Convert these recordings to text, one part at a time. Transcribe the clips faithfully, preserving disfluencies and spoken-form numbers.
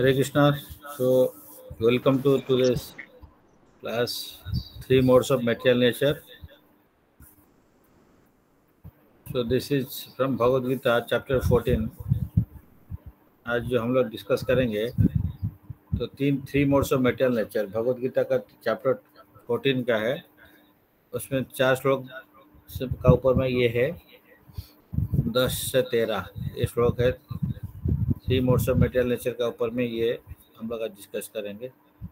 Hare Krishna. So, welcome to today's class, three modes of material nature. So, this is from Bhagavad Gita, chapter fourteen. आज जो हम लोग discuss करेंगे तो तीन three modes of material nature Bhagavad Gita का chapter fourteen का है। उसमें चार श्लोक से का ऊपर में ये है दस से तेरह ये श्लोक है। Three modes of material nature का ऊपर में ये हम लोग आज डिस्कस करेंगे।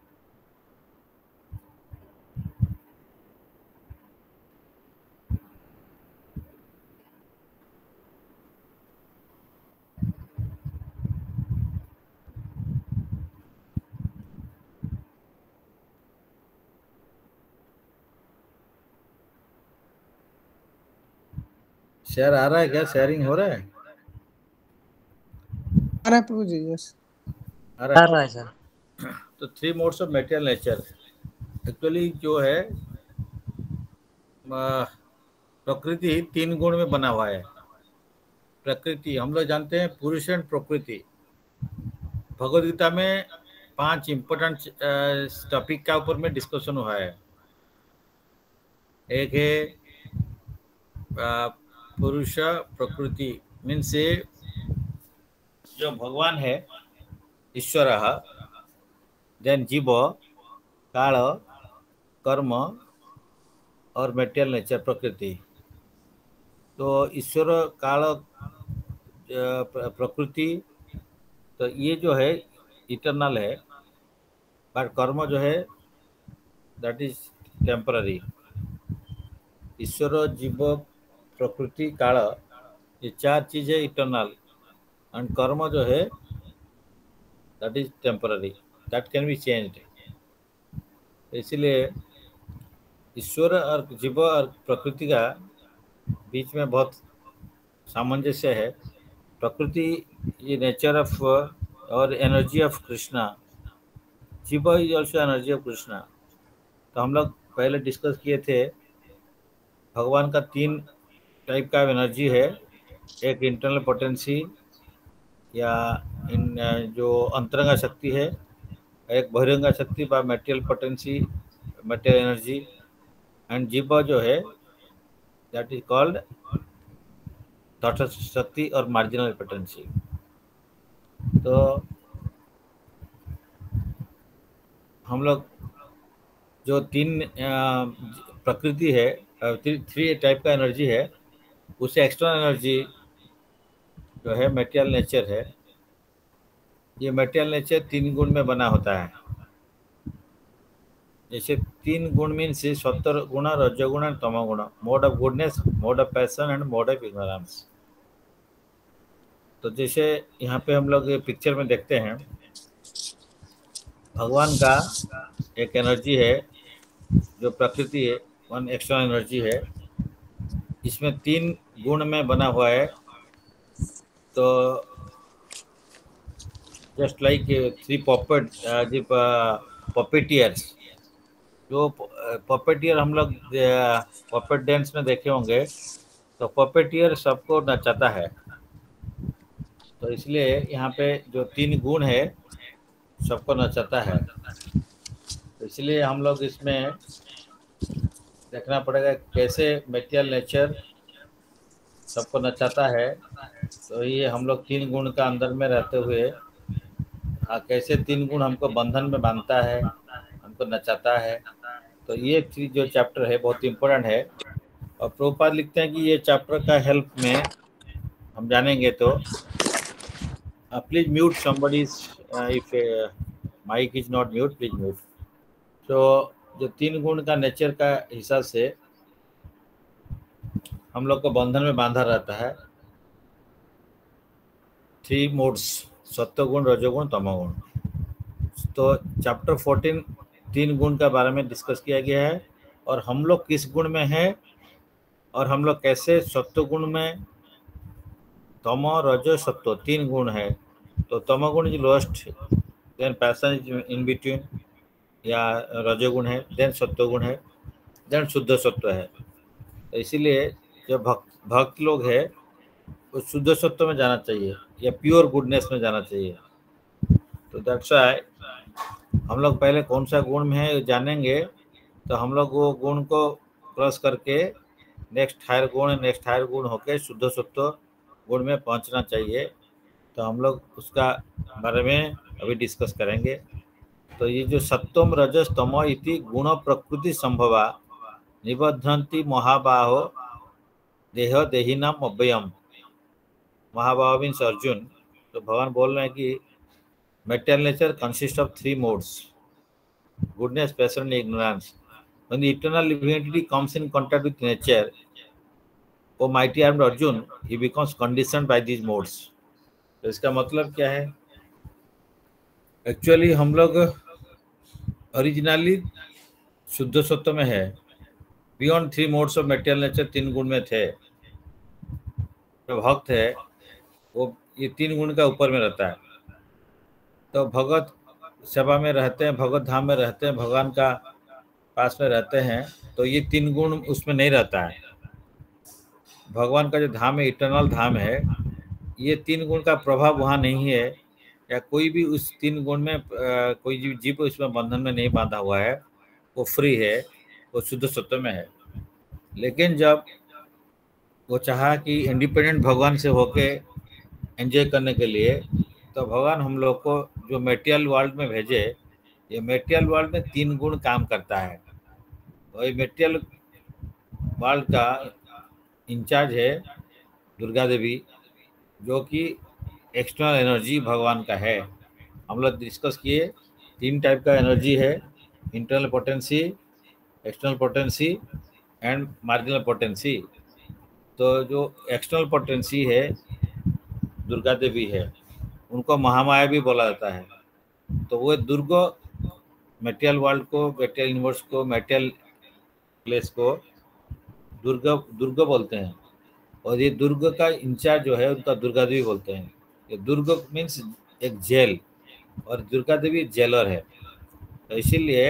शेयर आ रहा है क्या? शेयरिंग हो रहा है? आ रहा है प्रभु जी। यस आ रहा आ रहा है सर। तो three modes of material nature actually जो है आ, प्रकृति तीन गुण में बना हुआ है। प्रकृति हम लोग जानते हैं पुरुष एंड प्रकृति। भगवद गीता में पांच इंपॉर्टेंट टॉपिक का ऊपर में डिस्कशन हुआ है। एक है आ, पुरुष प्रकृति मीन्स जो भगवान है ईश्वर, देन जीव, काल, कर्म और मेटेरियल नेचर प्रकृति। तो ईश्वर, काल, प्रकृति तो ये जो है इटरनल है, बट कर्म जो है दैट इज टेम्पररी। ईश्वर, जीव, प्रकृति, काल ये चार चीजें इटरनल एंड कर्म जो है that is temporary, that can be changed. इसलिए ईश्वर और जीव और प्रकृति का बीच में बहुत सामंजस्य है। प्रकृति ये नेचर ऑफ और एनर्जी ऑफ कृष्णा, जीव is also energy of Krishna. तो हम लोग पहले डिस्कस किए थे भगवान का तीन टाइप का एनर्जी है। एक इंटरनल पोटेंसी या इन जो अंतरंगा शक्ति है, एक बहिरंगा शक्ति बा material potency, material energy, and जीव जो है दैट इज कॉल्ड तटस्थ शक्ति और मार्जिनल पोटेंसी। तो हम लोग जो तीन प्रकृति है, थ्री टाइप का एनर्जी है, उसे एक्सटर्नल एनर्जी जो है मेटेरियल नेचर है। ये मेटेरियल नेचर तीन गुण में बना होता है। जैसे तीन गुण मीन्स सत्तर गुण, रजोगुण एंड तमोगुण, mode of goodness, mode of passion and mode of ignorance. तो जैसे यहाँ पे हम लोग पिक्चर में देखते हैं भगवान का एक एनर्जी है जो प्रकृति है, वन एक्सटर्नल एनर्जी है। इसमें तीन गुण में बना हुआ है। तो just like three puppet puppeteers, जो पॉपेटियर हम लोग पॉपेट डांस में देखे होंगे, तो पॉपेटियर सबको नचाता है। तो इसलिए यहाँ पे जो तीन गुण है सबको नचाता है। तो इसलिए हम लोग इसमें देखना पड़ेगा कैसे मेटेरियल नेचर सबको नचाता है। तो ये हम लोग तीन गुण का अंदर में रहते हुए आ, कैसे तीन गुण हमको बंधन में बांधता है, हमको नचाता है। तो ये चीज जो चैप्टर है बहुत इम्पोर्टेंट है। और प्रभुपाद लिखते हैं कि ये चैप्टर का हेल्प में हम जानेंगे। तो please mute somebody if mic is not mute, please mute. तो जो तीन गुण का नेचर का हिसाब से हम लोग को बंधन में बांधा रहता है। थ्री मोड्स, सत्वगुण, रजोगुण, तमोगुण। तो चैप्टर फोर्टीन तीन गुण के बारे में डिस्कस किया गया है और हम लोग किस गुण में हैं और हम लोग कैसे सत्वगुण में, तमो, रजो, सत्व तीन गुण है। तो तमोगुण is lowest, then passion is in between या रजोगुण है, देन सत्वगुण है, देन शुद्ध सत्व है। तो इसीलिए जो भक्त भक्त लोग है वो शुद्ध सत्व में जाना चाहिए या प्योर गुडनेस में जाना चाहिए। तो दैट्स व्हाई हम लोग पहले कौन सा गुण में है जानेंगे, तो हम लोग वो गुण को क्रॉस करके नेक्स्ट हायर गुण नेक्स्ट हायर गुण होके शुद्ध सत्व गुण में पहुंचना चाहिए। तो हम लोग उसका बारे में अभी डिस्कस करेंगे। तो ये जो सत्वम रजस तमो इति गुण प्रकृति संभवा निबद्धन्ति महाबाहो देह देहिनाम अव्ययम। महाबाहो मीन्स अर्जुन। तो भगवान बोल रहे हैं कि material nature consist of three modes, goodness, passion and ignorance. When the eternal living entity comes in contact with nature, O mighty armed Arjun, he becomes conditioned by these modes. तो इसका मतलब क्या है? एक्चुअली हम लोग originally शुद्ध सत्व में है, beyond three modes of material nature, तीन गुण में थे। जो भक्त है वो ये तीन गुण का ऊपर में रहता है। तो भगत सभा में रहते हैं, भगवत धाम में रहते हैं, भगवान का पास में रहते हैं, तो ये तीन गुण उसमें नहीं रहता है। भगवान का जो धाम है, इटर्नल धाम है, ये तीन गुण का प्रभाव वहाँ नहीं है, या कोई भी उस तीन गुण में आ, कोई जीव जीव उसमें बंधन में नहीं बांधा हुआ है, वो फ्री है, वो शुद्ध सत्व में है। लेकिन जब वो चाहा कि इंडिपेंडेंट भगवान से होके एंजॉय करने के लिए, तो भगवान हम लोग को जो मेटेरियल वर्ल्ड में भेजे, ये मेटेरियल वर्ल्ड में तीन गुण काम करता है। और ये मेटेरियल वर्ल्ड का इंचार्ज है दुर्गा देवी, जो कि एक्सटर्नल एनर्जी भगवान का है। हम लोग डिस्कस किए तीन टाइप का एनर्जी है, internal potency, external potency and marginal potency. तो जो एक्सटर्नल पोटेंसी है दुर्गा देवी है, उनको महामाया भी बोला जाता है। तो वो दुर्ग मेटेरियल वर्ल्ड को, मेटेरियल यूनिवर्स को, मेटेरियल प्लेस को दुर्ग दुर्ग बोलते हैं। और ये दुर्ग का इंचार्ज जो है उनका दुर्गा देवी बोलते हैं। ये दुर्ग मीन्स एक जेल, और दुर्गा देवी जेलर है। तो इसीलिए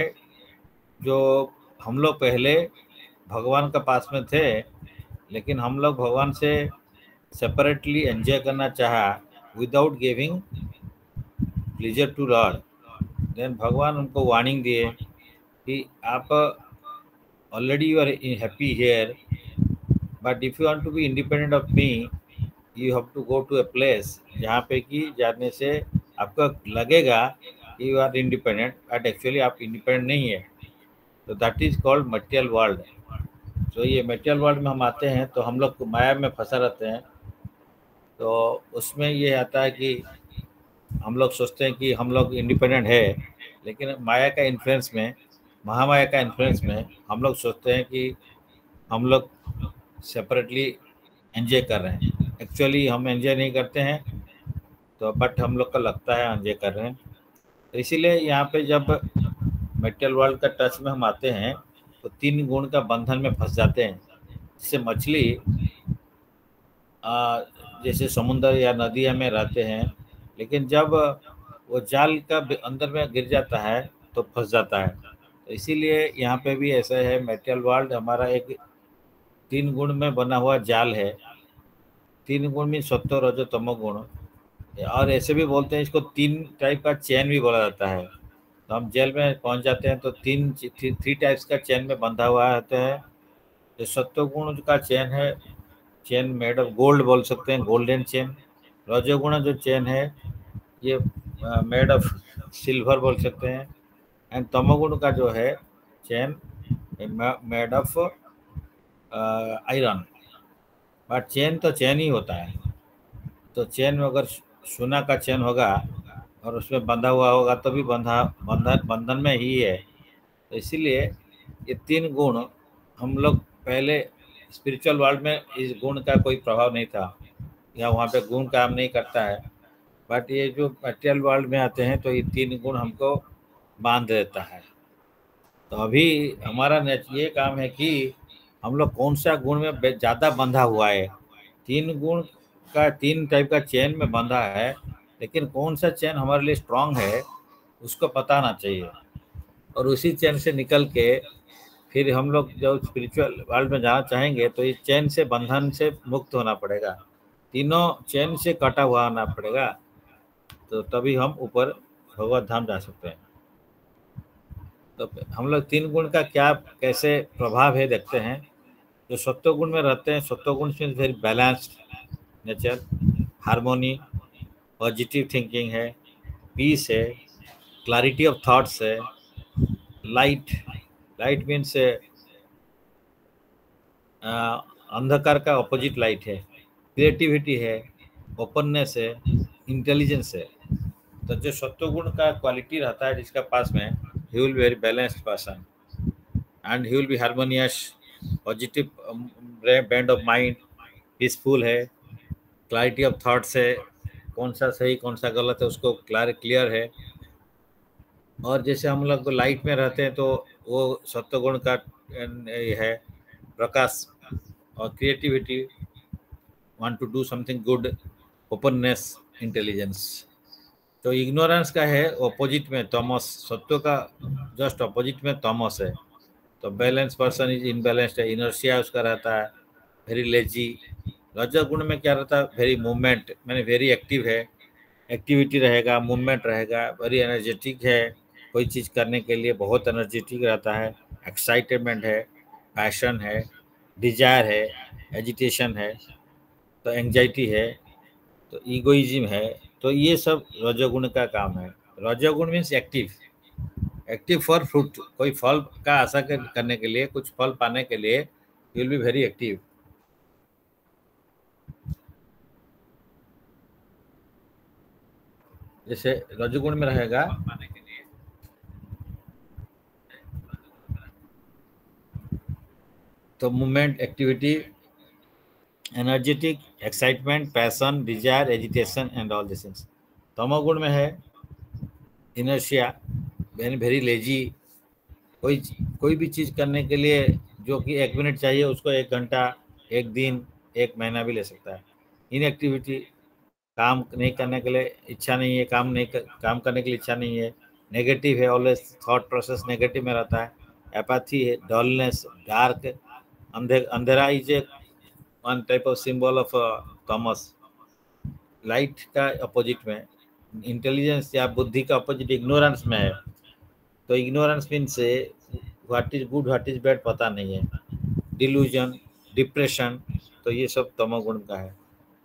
जो हम लोग पहले भगवान के पास में थे, लेकिन हम लोग भगवान से सेपरेटली एंजॉय करना चाहा without giving pleasure to lord, then भगवान उनको वार्निंग दिए कि आप already you are happy here, but if you want to be independent of me, you have to go to a place जहाँ पे कि जाने से आपको लगेगा कि you are independent, but actually आप इंडिपेंडेंट नहीं है। तो that is called material world. तो ये मटेरियल वर्ल्ड में हम आते हैं तो हम लोग माया में फंसा रहते हैं। तो उसमें ये आता है कि हम लोग सोचते हैं कि हम लोग इंडिपेंडेंट है, लेकिन माया का इन्फ्लुएंस में, महामाया का इन्फ्लुएंस में हम लोग सोचते हैं कि हम लोग सेपरेटली एंजॉय कर रहे हैं। एक्चुअली हम एंजॉय नहीं करते हैं, तो बट हम लोग का लगता है एंजॉय कर रहे हैं। तो इसीलिए यहाँ पे जब मेटेरियल वर्ल्ड का टच में हम आते हैं तो तीन गुण का बंधन में फंस जाते हैं। जैसे मछली जैसे समुद्र या नदिया में रहते हैं, लेकिन जब वो जाल का अंदर में गिर जाता है तो फंस जाता है। तो इसीलिए यहाँ पे भी ऐसा है, मेटेरियल वर्ल्ड हमारा एक तीन गुण में बना हुआ जाल है। तीन गुण में सत्व रजो तमो गुण, और ऐसे भी बोलते हैं इसको तीन टाइप का चैन भी बोला जाता है। तो हम जेल में पहुंच जाते हैं तो तीन थ्री टाइप्स का चैन में बंधा हुआ रहता है। जो सत्व गुण का चैन है, चैन मेड ऑफ गोल्ड बोल सकते हैं, गोल्डन चैन। रजोगुण जो चैन है ये मेड ऑफ सिल्वर बोल सकते हैं। एंड तमोगुण का जो है chain made of iron. But chain तो चैन ही होता है। तो चैन में अगर सोना का चैन होगा और उसमें बंधा हुआ होगा तो भी बंधा बंधन बंधन में ही है। तो इसीलिए ये तीन गुण हम लोग पहले स्पिरिचुअल वर्ल्ड में इस गुण का कोई प्रभाव नहीं था, या वहाँ पे गुण काम नहीं करता है। बट ये जो मटेरियल वर्ल्ड में आते हैं तो ये तीन गुण हमको बांध देता है। तो अभी हमारा ये काम है कि हम लोग कौन सा गुण में ज़्यादा बंधा हुआ है। तीन गुण का तीन टाइप का चेन में बंधा है, लेकिन कौन सा चैन हमारे लिए स्ट्रांग है उसको पता आना चाहिए। और उसी चैन से निकल के फिर हम लोग जब स्पिरिचुअल वर्ल्ड में जाना चाहेंगे तो इस चैन से, बंधन से मुक्त होना पड़ेगा, तीनों चैन से कटा हुआ होना पड़ेगा, तो तभी हम ऊपर भगवत धाम जा सकते हैं। तो हम लोग तीन गुण का क्या कैसे प्रभाव है देखते हैं। जो सत्व गुण में रहते हैं, सत्व गुण means very balanced nature, harmony, positive thinking है, पीस है, क्लैरिटी ऑफ थॉट्स है, लाइट, लाइट मीन्स अंधकार का ऑपोजिट लाइट है, क्रिएटिविटी है, ओपननेस है, इंटेलिजेंस है। तो जो सत्व गुण का क्वालिटी रहता है जिसका पास में, he will be very balanced person and he will be harmonious, positive band of mind, peaceful है, क्लैरिटी ऑफ थॉट्स है, कौन सा सही कौन सा गलत है उसको क्लियर क्लियर है। और जैसे हम लोग लाइट में रहते हैं तो वो सत्व गुण का ये है, प्रकाश और creativity, want to do something good, openness, intelligence. तो इग्नोरेंस का है ऑपोजिट में तमस, सत्व का जस्ट ऑपोजिट में तमस है। तो बैलेंस पर्सन इज इनबैलेंस्ड है, इनर्शिया उसका रहता है, वेरी लेजी। रजो गुण में क्या रहता है, वेरी मूवमेंट, मैंने वेरी एक्टिव है, एक्टिविटी रहेगा, मूवमेंट रहेगा, वेरी एनर्जेटिक है, कोई चीज़ करने के लिए बहुत एनर्जेटिक रहता है, एक्साइटमेंट है, पैशन है, डिजायर है, एजिटेशन है, तो एंजाइटी है, तो ईगोइज्म है। तो ये सब रजोगुण का काम है। रजोगुण means active, active for fruit, कोई फल का आशा करने के लिए, कुछ फल पाने के लिए विल बी वेरी एक्टिव। जैसे रजोगुण में रहेगा तो movement, activity, energetic, excitement, passion, desire, agitation and all this things. तमोगुण में है इनर्शिया, वेरी वेरी लेजी, कोई कोई भी चीज़ करने के लिए जो कि एक मिनट चाहिए उसको एक घंटा, एक दिन, एक महीना भी ले सकता है। इनएक्टिविटी, काम नहीं करने के लिए इच्छा नहीं है, काम नहीं कर, काम करने के लिए इच्छा नहीं है। नेगेटिव है, ऑलवेज थॉट प्रोसेस नेगेटिव में रहता है। एपैथी है, डलनेस, डार्क, अंधे अंधेरा is a one type of symbol of tamas. Light का अपोजिट में इंटेलिजेंस या बुद्धि का अपोजिट इग्नोरेंस में है। तो इग्नोरेंस मीन से what is good what is bad पता नहीं है, डिल्यूजन, डिप्रेशन, तो ये सब तमोगुण का है।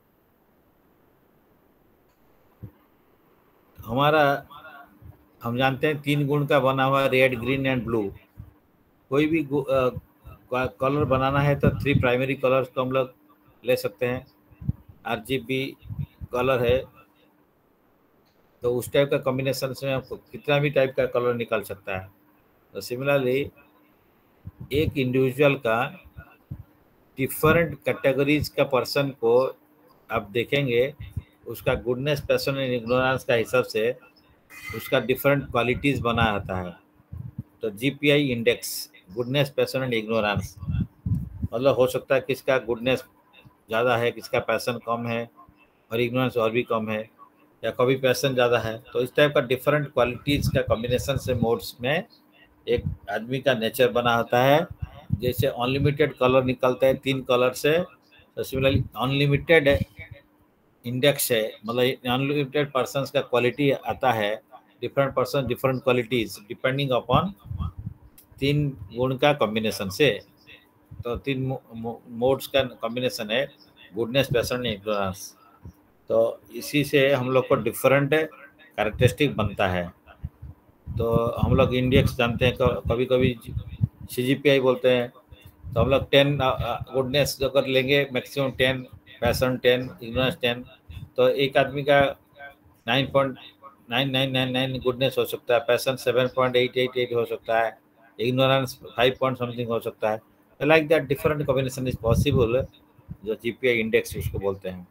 हमारा हम जानते हैं तीन गुण का बना हुआ रेड, ग्रीन एंड ब्लू। कोई भी कलर बनाना है तो थ्री प्राइमरी कलर्स को हम लोग ले सकते हैं। आरजीबी कलर है तो उस टाइप का कॉम्बिनेशन से आपको कितना भी टाइप का कलर निकल सकता है। तो सिमिलरली एक इंडिविजुअल का डिफरेंट कैटेगरीज का पर्सन को आप देखेंगे, उसका गुडनेस, पैशन एंड इग्नोरेंस का हिसाब से उसका डिफरेंट क्वालिटीज़ बना रहता है। तो GPI index, goodness, passion and ignorance, मतलब हो सकता है किसका गुडनेस ज़्यादा है, किसका पैशन कम है और इग्नोरेंस और भी कम है, या कभी पैशन ज़्यादा है। तो इस टाइप का डिफरेंट क्वालिटीज़ का कॉम्बिनेशन से मोड्स में एक आदमी का नेचर बना होता है। जैसे अनलिमिटेड कलर निकलते हैं तीन कलर से, तो सिमिलरली अनलिमिटेड इंडेक्स है, मतलब अनलिमिटेड पर्सन्स का क्वालिटी आता है, different person different qualities depending upon तीन गुण का कॉम्बिनेशन से। तो तीन मोड्स का कॉम्बिनेशन है गुडनेस, पैशन, इग्नोरेंस। तो इसी से हम लोग को डिफरेंट कैरेक्टरिस्टिक बनता है। तो हम लोग इंडेक्स जानते हैं, कभी कभी सीजीपीआई बोलते हैं। तो हम लोग टेन गुडनेस अगर लेंगे, maximum ten, passion ten, ignorance ten, तो एक आदमी का nine point nine nine nine nine goodness हो सकता है, passion seven point eight eight eight हो सकता है, इग्नोरेंस फाइव पॉइंट समथिंग हो सकता है। Like that different combination is possible, जो जीपीआई इंडेक्स उसको बोलते हैं।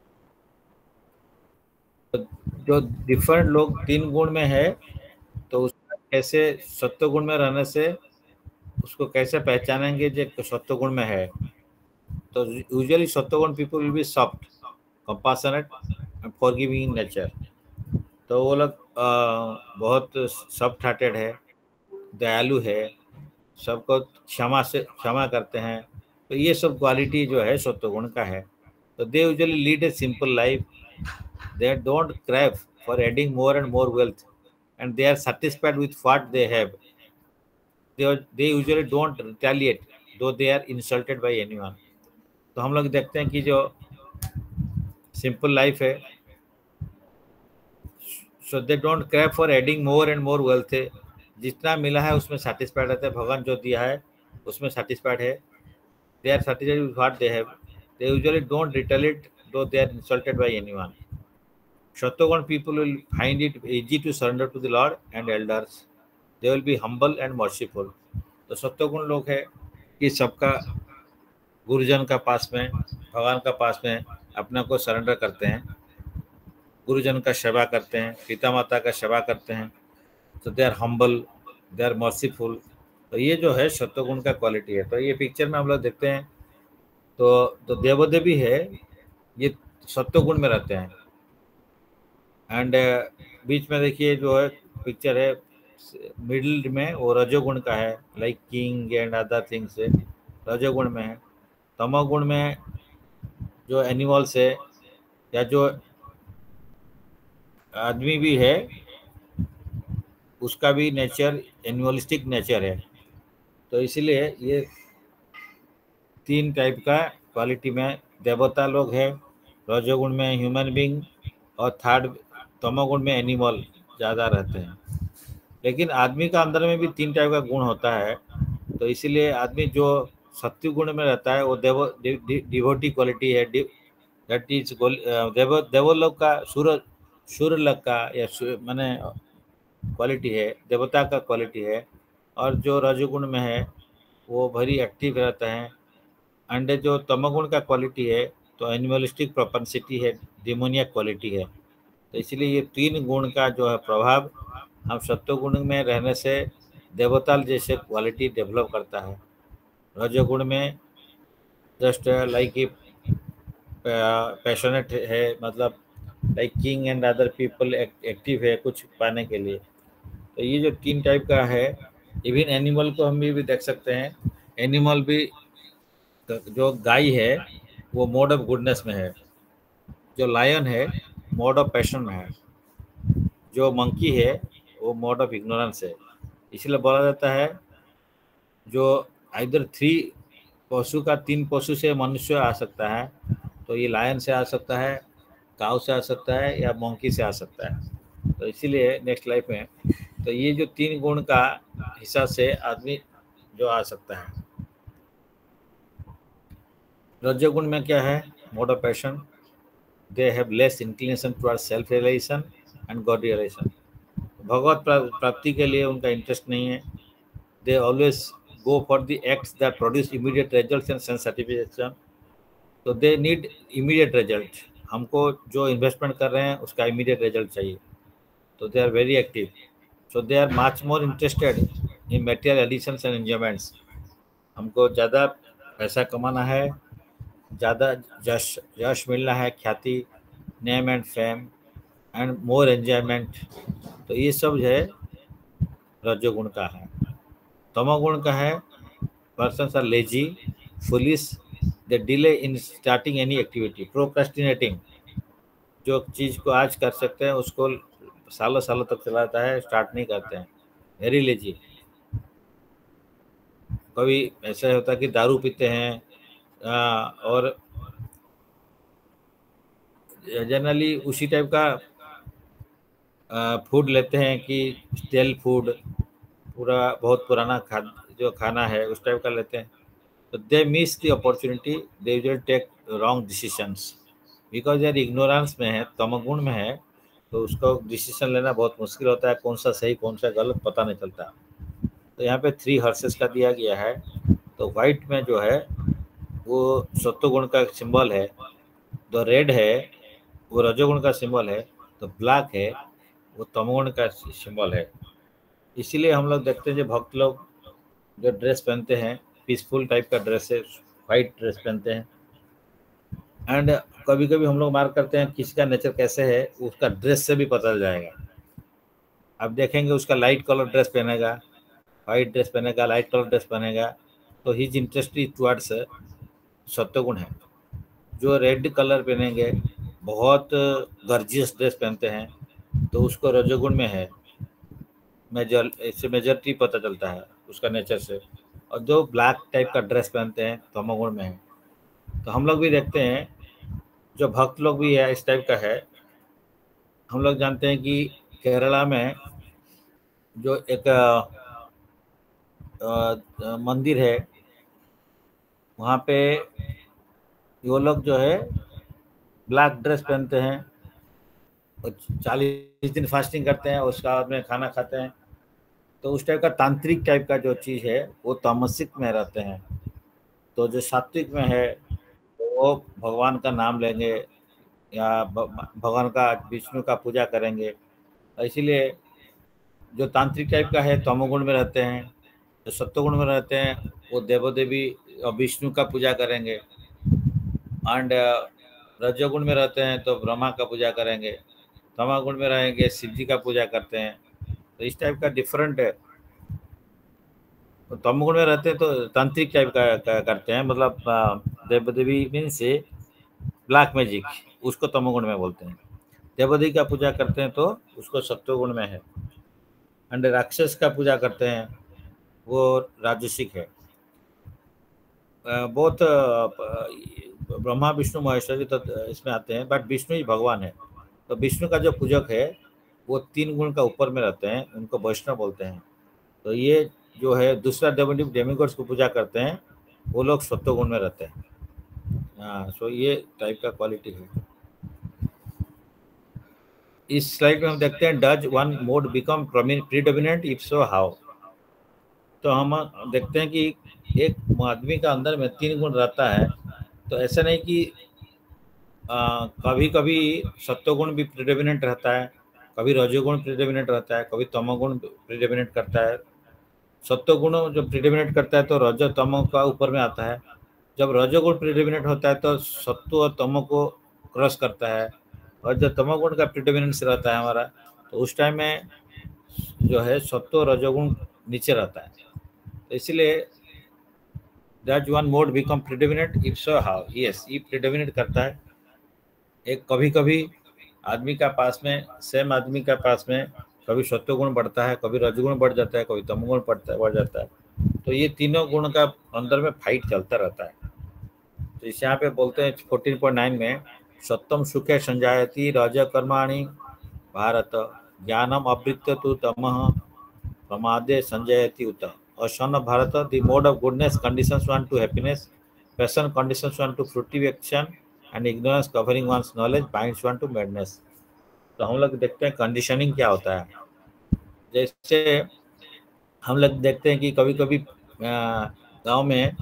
तो जो डिफरेंट लोग तीन गुण में है तो उसका कैसे सत्व गुण में रहने से उसको कैसे पहचानेंगे जो सत्व गुण में है। तो यूजुअली सत्व गुण people will be soft, compassionate and forgiving in nature. तो वो लोग बहुत सॉफ्ट हार्टेड है, दयालु है, सबको क्षमा से क्षमा करते हैं। तो ये सब क्वालिटी जो है सत्व गुण का है। तो they usually lead a simple life, they don't crave for adding more and more wealth, and they are satisfied with what they have. They they usually don't retaliate though they are insulted by anyone. तो हम लोग देखते हैं कि जो simple life है, so they don't crave for adding more and more wealth. जितना मिला है उसमें सेटिस्फाइड रहते हैं, भगवान जो दिया है उसमें सेटिस्फाइड है। They are satisfied with what they have. They usually don't retaliate though they are insulted by anyone. शत्रुगुण people will find it easy to surrender to the lord and elders. They will be humble and merciful. तो सत्वगुण लोग है कि सबका गुरुजन का पास में, भगवान का पास में अपना को सरेंडर करते हैं, गुरुजन का सेवा करते हैं, पिता माता का सेवा करते हैं। तो they are humble, they are merciful. तो ये जो है सत्वगुण का क्वालिटी है। तो ये पिक्चर में हम लोग देखते हैं तो तो देवदेवी है ये सत्वगुण में रहते हैं। एंड बीच में देखिए जो है पिक्चर है मिडिल में वो रजोगुण का है, like king and other things है, रजोगुण में है। तमोगुण में जो एनिमल्स है या जो आदमी भी है उसका भी नेचर एनिमलिस्टिक नेचर है। तो इसीलिए ये तीन टाइप का क्वालिटी में देवता लोग हैं, रजोगुण में ह्यूमन बींग और थर्ड तमोगुण में एनिमल ज़्यादा रहते हैं। लेकिन आदमी का अंदर में भी तीन टाइप का गुण होता है। तो इसीलिए आदमी जो सत्व गुण में रहता है वो देव डिवोटी क्वालिटी है। दैट इज देव देवलोक का सूर्य सूर्य लोक का या माने क्वालिटी है, देवता का क्वालिटी है। और जो रजोगुण में है वो वेरी एक्टिव रहता है। एंड जो तमोगुण का क्वालिटी है तो एनिमलिस्टिक प्रोपेंसिटी है, डिमोनिया क्वालिटी है। तो इसलिए ये तीन गुण का जो है प्रभाव हम सत्वगुण में रहने से देवता जैसे क्वालिटी डेवलप करता है। रजोगुण में जस्ट लाइक पैशनेट है, मतलब like king and other people active है कुछ पाने के लिए। तो ये जो तीन टाइप का है, इवन एनिमल को हम भी, भी देख सकते हैं। एनिमल भी जो गाय है वो मोड ऑफ गुडनेस में है, जो लायन है मोड ऑफ पैशन में है, जो मंकी है वो मोड ऑफ इग्नोरेंस है। इसलिए बोला जाता है जो इधर थ्री पशु का, तीन पशु से मनुष्य आ सकता है, तो ये लायन से आ सकता है, काऊ से आ सकता है या मंकी से आ सकता है। तो इसीलिए नेक्स्ट लाइफ में तो ये जो तीन गुण का हिसाब से आदमी जो आ सकता है। रजोगुण में क्या है? Mode of passion, they have less inclination towards self realisation and God realisation. भगवत प्राप्ति के लिए उनका इंटरेस्ट नहीं है। They always go for the acts that produce immediate results and sense satisfaction. तो दे नीड इमीडिएट रिजल्ट। हमको जो इन्वेस्टमेंट कर रहे हैं उसका इमीडिएट रिजल्ट चाहिए। तो they are very active. So they are much more interested in material additions and enjoyments. हमको ज़्यादा पैसा कमाना है, ज़्यादा यश यश मिलना है, ख्याति, name and fame and more enjoyment. तो ये सब जो है रजोगुण का है। तमोगुण का है persons are lazy, foolish, they delay in starting any activity, procrastinating. जो चीज़ को आज कर सकते हैं उसको सालों सालों तक चलाता है, स्टार्ट नहीं करते हैं, वेरी लेजी। कभी ऐसा होता है कि दारू पीते हैं आ, और जनरली उसी टाइप का फूड लेते हैं कि स्टेल फूड, पूरा बहुत पुराना खा जो खाना है उस टाइप का लेते हैं। तो they miss the opportunity, they will take wrong decisions because यार इग्नोरेंस में है, तमोगुण में है। तो उसको डिसीजन लेना बहुत मुश्किल होता है, कौन सा सही कौन सा गलत पता नहीं चलता। तो यहाँ पे थ्री हर्सेस का दिया गया है। तो वाइट में जो है वो सत्वगुण का सिंबल है, तो रेड है वो रजोगुण का सिंबल है, तो ब्लैक है वो तमोगुण का सिंबल है। इसीलिए हम लोग देखते हैं जो भक्त लोग जो ड्रेस पहनते हैं, पीसफुल टाइप का ड्रेस है, वाइट ड्रेस पहनते हैं। एंड कभी कभी हम लोग मार्क करते हैं किसी का नेचर कैसे है, उसका ड्रेस से भी पता चल जाएगा। अब देखेंगे उसका लाइट कलर ड्रेस पहनेगा, वाइट ड्रेस पहनेगा, लाइट कलर ड्रेस पहनेगा, तो हिज इंटरेस्ट इज टुवर्ड्स सत्वगुण है। जो रेड कलर पहनेंगे, बहुत गर्जियस ड्रेस पहनते हैं, तो उसको रजोगुण में है। मेजर इससे मेजॉरिटी पता चलता है उसका नेचर से। और जो ब्लैक टाइप का ड्रेस पहनते हैं तमोगुण में है। तो हम लोग भी देखते हैं जो भक्त लोग भी है इस टाइप का है। हम लोग जानते हैं कि केरला में जो एक अ, मंदिर है, वहाँ पे वो लोग जो है ब्लैक ड्रेस पहनते हैं और चालीस दिन फास्टिंग करते हैं, उसके बाद में खाना खाते हैं। तो उस टाइप का तांत्रिक टाइप का जो चीज़ है वो तामसिक में रहते हैं। तो जो सात्विक में है तो वो भगवान का नाम लेंगे या भगवान का विष्णु का पूजा करेंगे। इसीलिए जो तांत्रिक टाइप का है तमोगुण में रहते हैं, जो सत्वगुण में रहते हैं वो देवो देवी और विष्णु का पूजा करेंगे। एंड रजोगुण में रहते हैं तो ब्रह्मा का पूजा करेंगे। तमोगुण में रहेंगे शिव जी का पूजा करते हैं। तो इस टाइप का डिफरेंट है। तो तमोगुण में रहते हैं तो तांत्रिक टाइप का, का करते हैं, मतलब देव देवी मीन्स ब्लैक मैजिक, उसको तमोगुण में बोलते हैं। देवदेवी का पूजा करते हैं तो उसको सत्वगुण में है। एंड राक्षस का पूजा करते हैं वो राजसिक है। बहुत ब्रह्मा विष्णु महेश्वरी तो इसमें आते हैं, बट विष्णु ही भगवान है। तो विष्णु का जो पूजक है वो तीन गुण का ऊपर में रहते हैं, उनको वैष्णव बोलते हैं। तो ये जो है दूसरा डेमोडिव डेमिगॉड्स को पूजा करते हैं, वो लोग सत्व गुण में रहते हैं। हाँ, सो ये टाइप का क्वालिटी है। इस स्लाइड में हम देखते हैं does one mode become predominant, if so how. तो हम देखते हैं कि एक आदमी का अंदर में तीन गुण रहता है, तो ऐसा नहीं कि आ, कभी कभी सत्वगुण भी प्रीडोमिनेंट रहता है, कभी रजोगुण प्रीडोमिनेंट रहता है, कभी तमोगुण प्रीडोमिनेंट करता है। सत्वगुण जो प्रीडोमिनेट करता है तो रजो तमो का ऊपर में आता है। जब रजोगुण प्रीडोमिनेट होता है तो सत्व और तमो को क्रॉस करता है। और जब तमोगुण का प्रीडोमिनेंस रहता है हमारा, तो उस टाइम में जो है सत्व रजोगुण नीचे रहता है। तो इसलिए does one mode become predominant, if so how. Yes, ये प्रीडोमिनेट करता है। एक कभी कभी आदमी का पास में, सेम आदमी का पास में कभी सत्वगुण बढ़ता है, कभी रजगुण बढ़ जाता है, कभी तमोगुण बढ़ता है बढ़ जाता है। तो ये तीनों गुण का अंदर में फाइट चलता रहता है। तो इस यहाँ पे बोलते हैं फोर्टीन पॉइंट नाइन में, सत्तम सुखे संजायति रज कर्माणि भारत, ज्ञानम अवृत्त तु तमः प्रमादे संजयति उत। अशन भारत, the mode of goodness conditions one to happiness, passion conditions one to fruitive action, and ignorance covering one's knowledge binds one to madness. तो हम लोग देखते हैं कंडीशनिंग क्या होता है। जैसे हम लोग देखते हैं कि कभी कभी गांव में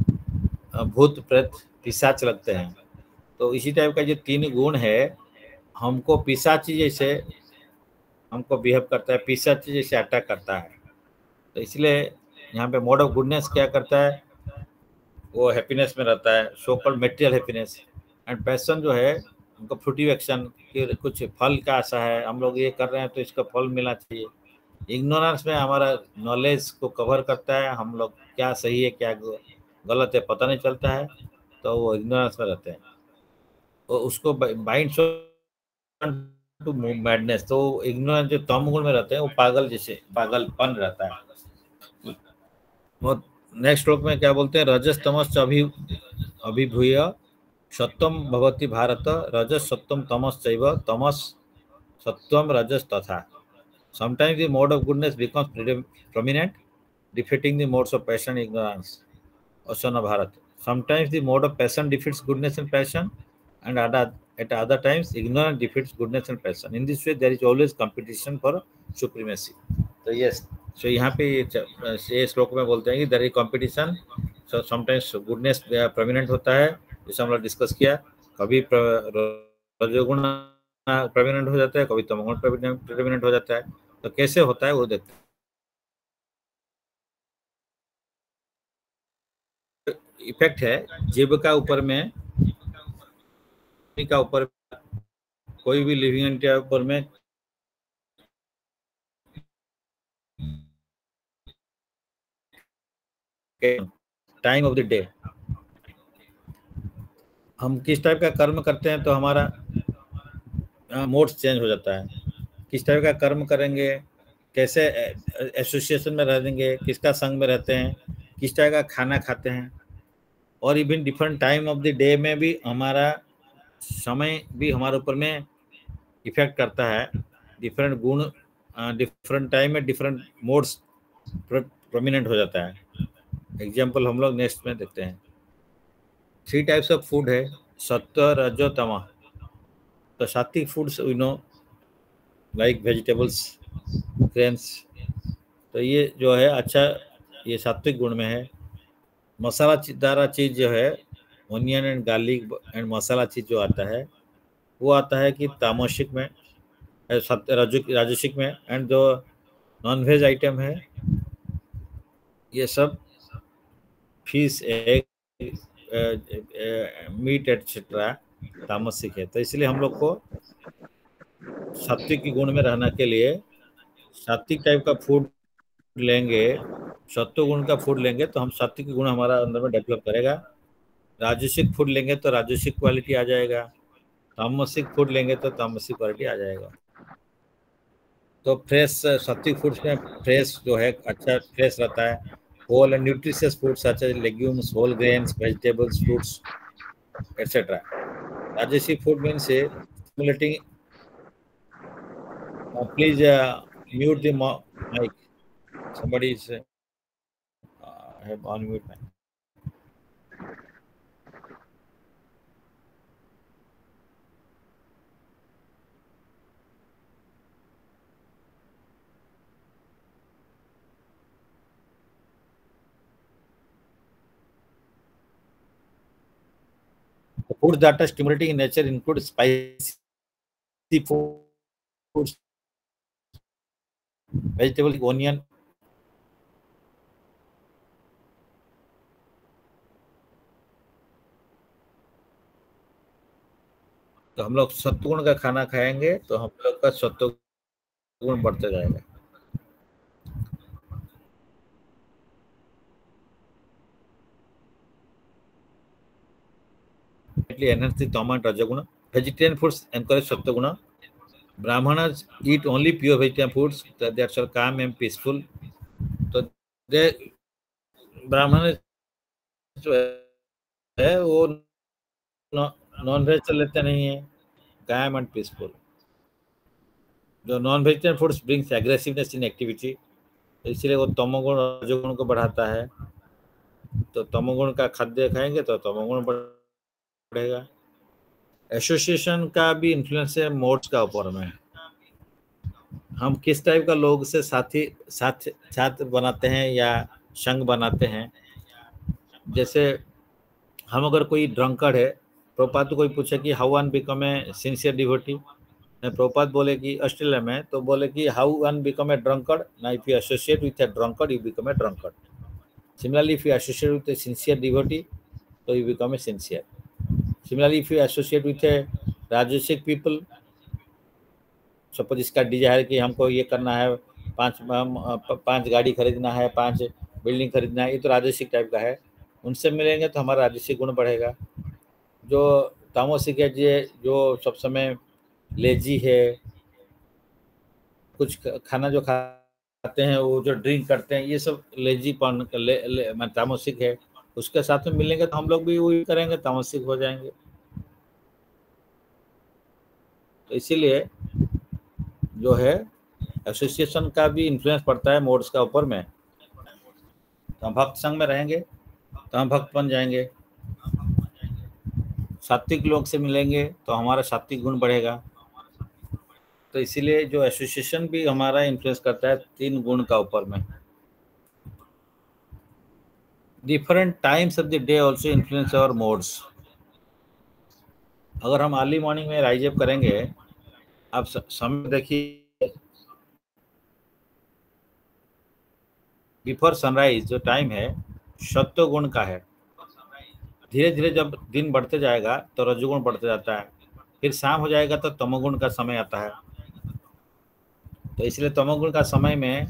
भूत प्रेत पिशाच लगते हैं। तो इसी टाइप का जो तीन गुण है, हमको पिशाची जैसे हमको बिहेव करता है, पिशाची जैसे अटैक करता है। तो इसलिए यहाँ पे मोड ऑफ गुडनेस क्या करता है, वो हैप्पीनेस में रहता है, so called material happiness. And passion जो है उनको फ्रूटिव एक्शन, कि कुछ फल का आशा है, हम लोग ये कर रहे हैं तो इसका फल मिलना चाहिए। इग्नोरेंस में हमारा नॉलेज को कवर करता है, हम लोग क्या सही है क्या गलत है पता नहीं चलता है, तो वो इग्नोरेंस में रहते हैं। तो उसको बाइंड टू मैडनेस। तो इग्नोरेंस जो तम गुण में रहते हैं वो पागल जैसे पागलपन रहता है। और नेक्स्ट श्लोक में क्या बोलते हैं, रजस तमस अभि अभिभूय सत्वम भवति भारत, रजस सत्वम तमस चैव तमस सत्वम रजस तथा। Sometimes the mode of goodness becomes prominent, defeating the modes of passion and ignorance. Asana Bharat. Sometimes the mode of passion defeats goodness and passion, and at, at other times, ignorance defeats goodness and passion. In this way, there is always competition for supremacy. So yes, so यहाँ पे ये श्लोक में बोलते हैं कि there is competition. So sometimes goodness prominent होता है, जैसे हम लोग डिस्कस किया। कभी रजोगुण प्रेमिनेंट हो जाता है, कभी तमोगुण प्रेमिनेंट हो जाता है। तो कैसे होता है वो देखते हैं। इफेक्ट है जीव का ऊपर में, का ऊपर, कोई भी लिविंग एंटिटी के ऊपर में टाइम ऑफ द डे। हम किस टाइप का कर्म करते हैं तो हमारा मोड्स चेंज हो जाता है। किस टाइप का कर्म करेंगे कैसे एसोसिएशन में रहेंगे, किसका संग में रहते हैं, किस तरह का खाना खाते हैं, और even different time of the day में भी हमारा समय भी हमारे ऊपर में इफेक्ट करता है। डिफरेंट गुण डिफरेंट टाइम में डिफरेंट मोड्स प्रोमिनेंट हो जाता है। एग्जाम्पल हम लोग नेक्स्ट में देखते हैं। थ्री टाइप्स ऑफ फूड है, सत्व रजो तमा। तो सात्विक foods we know like vegetables, grains, तो ये जो है अच्छा, ये सात्विक गुण में है। मसालादार चीज़ जो है, onion and garlic and masala चीज़ जो आता है वो आता है कि तामसिक में, राजसिक में। एंड जो नॉन वेज आइटम है ये सब फिश, एग, मीट एटसेट्रा तामसिक है। तो इसलिए हम लोग को सात्विक के गुण में रहने के लिए सात्विक टाइप का फूड लेंगे, सत्व गुण का फूड लेंगे तो हम सात्विक गुण हमारा अंदर में डेवलप करेगा। राजसिक फूड लेंगे तो राजसिक क्वालिटी आ जाएगा, तामसिक फूड लेंगे तो तामसिक क्वालिटी आ जाएगा। तो फ्रेश सात्विक फूड्स में फ्रेश जो है अच्छा फ्रेश रहता है, whole and nutritious food such as legumes, whole grains, vegetables, fruits etcetera. राजसिक food means stimulating. Please mute the mic, somebody is uh, have on mute mic. The foods that are stimulating in nature include spicy foods, vegetable, onion. तो हम लोग सत्वगुण का खाना खाएंगे तो हम लोग का सत्व गुण बढ़ते जाएगा। Enhance the tama and rajaguna. Vegetarian foods encourage sattva. Brahmanas eat only pure vegetarian foods that, that are calm and peaceful. तो they ब्राह्मण जो है वो नॉन वेज तो लेते नहीं है, calm and peaceful. जो non vegetarian foods brings aggressiveness in activity, इसलिए वो तमोगुण रजोगुण को बढ़ाता है। तो तमोगुण का खाद्य खाएंगे तो तमोगुण बढ़ेगा। एसोसिएशन का भी इन्फ्लुएंस है मोड्स का ऊपर में। हम किस टाइप का लोग से साथी साथ साथ बनाते हैं या संग बनाते हैं। जैसे हम अगर कोई ड्रंकर्ड है, प्रभुपाद तो कोई पूछे कि how one become a sincere devotee, Prabhupada बोले कि ऑस्ट्रेलिया में तो बोले कि how one become a drunkard ना, if you associate with a drunkard you become a drunkard. Similarly if you associate with a sincere devotee तो you become a sincere. Similarly if you associate with a rajasic people, suppose इसका Dzire कि हमको ये करना है, पांच पांच गाड़ी खरीदना है, पांच बिल्डिंग खरीदना है, ये तो राजसिक टाइप का है, उनसे मिलेंगे तो हमारा राजसिक गुण बढ़ेगा। जो तामसिक है जी, जो सब समय लेजी है, कुछ खाना जो खाते हैं वो जो ड्रिंक करते हैं ये सब लेजीपन ले, ले, तामसिक है, उसके साथ में मिलेंगे तो हम लोग भी वही करेंगे, तामसिक हो जाएंगे। तो इसीलिए जो है एसोसिएशन का भी इन्फ्लुएंस पड़ता है मोड्स का ऊपर में। तो हम भक्त संग में रहेंगे तो हम भक्त बन जाएंगे, सात्विक लोग से मिलेंगे तो हमारा सात्विक गुण बढ़ेगा। तो इसीलिए जो एसोसिएशन भी हमारा इन्फ्लुएंस करता है तीन गुण का ऊपर में। Different times of the day also influence our modes. अगर हम अर्ली मॉर्निंग में राइज अप करेंगे, आप समय देखिए बिफोर सनराइज जो टाइम है सत्व गुण का है। धीरे धीरे जब दिन बढ़ते जाएगा तो रजोगुण बढ़ते जाता है, फिर शाम हो जाएगा तो तमोगुण का समय आता है। तो इसलिए तमोगुण का समय में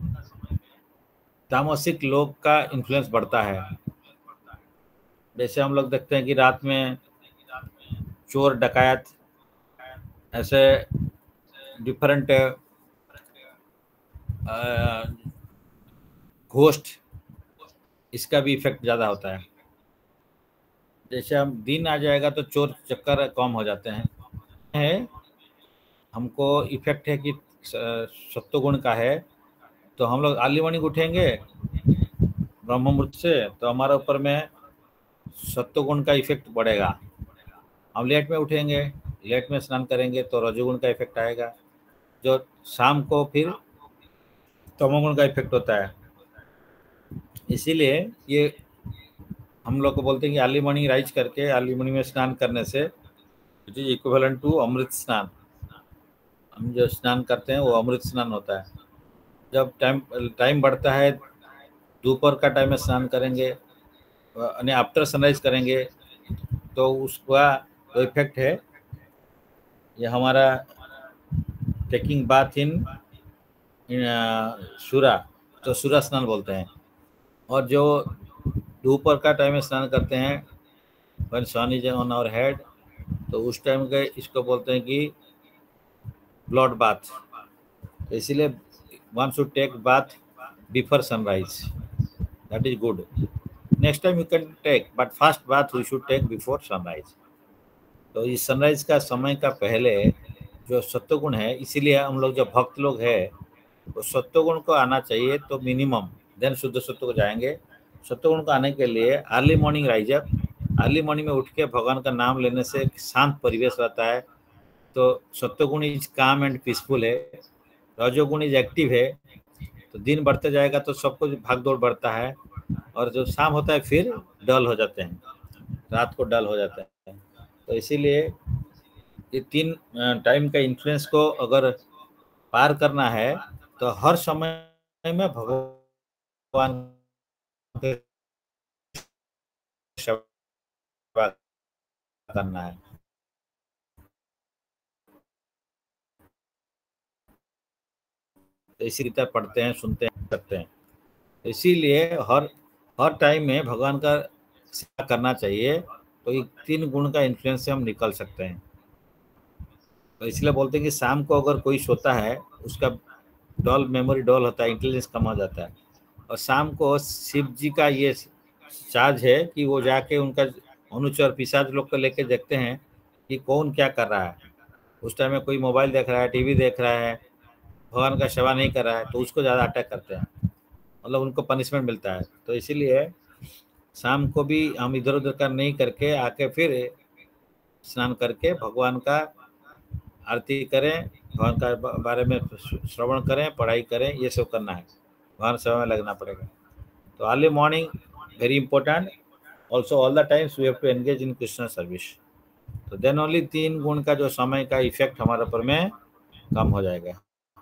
तामसिक लोग का इन्फ्लुएंस बढ़ता है। जैसे हम लोग देखते हैं कि रात में चोर डकायत ऐसे डिफरेंट घोस्ट, इसका भी इफेक्ट ज़्यादा होता है। जैसे हम दिन आ जाएगा तो चोर चक्कर कम हो जाते हैं है हमको इफेक्ट है कि सत्वगुण का है, तो हम लोग अर्ली मॉर्निंग उठेंगे ब्रह्म मुहूर्त से, तो हमारे ऊपर में सत्वगुण का इफेक्ट बढ़ेगा। हम लेट में उठेंगे, लेट में स्नान करेंगे तो रजोगुण का इफेक्ट आएगा, जो शाम को फिर तमोगुण का इफेक्ट होता है। इसीलिए ये हम लोग को बोलते हैं कि अर्ली मॉर्निंग राइज करके अर्ली मॉर्निंग में स्नान करने से it is equivalent to amrit snan. हम जो स्नान करते हैं वो अमृत स्नान होता है। जब टाइम टाइम बढ़ता है, दोपहर का टाइम में स्नान करेंगे यानी आफ्टर सनराइज करेंगे, तो उसका जो इफेक्ट है ये हमारा टेकिंग बाथ इन सूरा, तो सूरा स्नान बोलते हैं। और जो दोपहर का टाइम में स्नान करते हैं one sun is on our head, तो उस टाइम के इसको बोलते हैं कि ब्लड बाथ। तो इसीलिए one should take bath before sunrise, that is good. Next time you can take, but first bath we should take before sunrise. तो इस सनराइज का समय का पहले जो सत्वगुण है, इसीलिए हम लोग जो भक्त लोग हैं तो सत्वगुण को आना चाहिए, तो मिनिमम देन शुद्ध सत्व को जाएंगे। सत्वगुण को आने के लिए early morning rise up, early morning में उठ के भगवान का नाम लेने से शांत परिवेश रहता है। तो सत्वगुण इज काम एंड पीसफुल है, रजोगुण इज एक्टिव है। तो दिन बढ़ते जाएगा तो सब कुछ भाग दौड़ बढ़ता है, और जो शाम होता है फिर डल हो जाते हैं, रात को डल हो जाता है। तो इसीलिए ये तीन टाइम का इन्फ्लुएंस को अगर पार करना है तो हर समय में भगवान के सेवा करना है। तो इसी गीता पढ़ते हैं, सुनते हैं, करते हैं। इसीलिए हर हर टाइम में भगवान का सेवा करना चाहिए, तो ये तीन गुण का इन्फ्लुएंस से हम निकल सकते हैं। तो इसलिए बोलते हैं कि शाम को अगर कोई सोता है उसका डॉल मेमोरी डॉल होता है, इंटेलिजेंस कम हो जाता है। और शाम को शिव जी का ये चार्ज है कि वो जाके उनका अनुचर पिशाच लोग को लेके देखते हैं कि कौन क्या कर रहा है। उस टाइम में कोई मोबाइल देख रहा है, टीवी देख रहा है, भगवान का सेवा नहीं कर रहा है, तो उसको ज़्यादा अटैक करते हैं, मतलब उनको पनिशमेंट मिलता है। तो इसीलिए शाम को भी हम इधर उधर का नहीं करके आके फिर स्नान करके भगवान का आरती करें, भगवान का बारे में श्रवण करें, पढ़ाई करें, ये सब करना है, भगवान सेवा में लगना पड़ेगा। तो early morning very important, also all the times we have to engage in Krishna service. तो देन ओनली तीन गुण का जो समय का इफेक्ट हमारे ऊपर में कम हो जाएगा।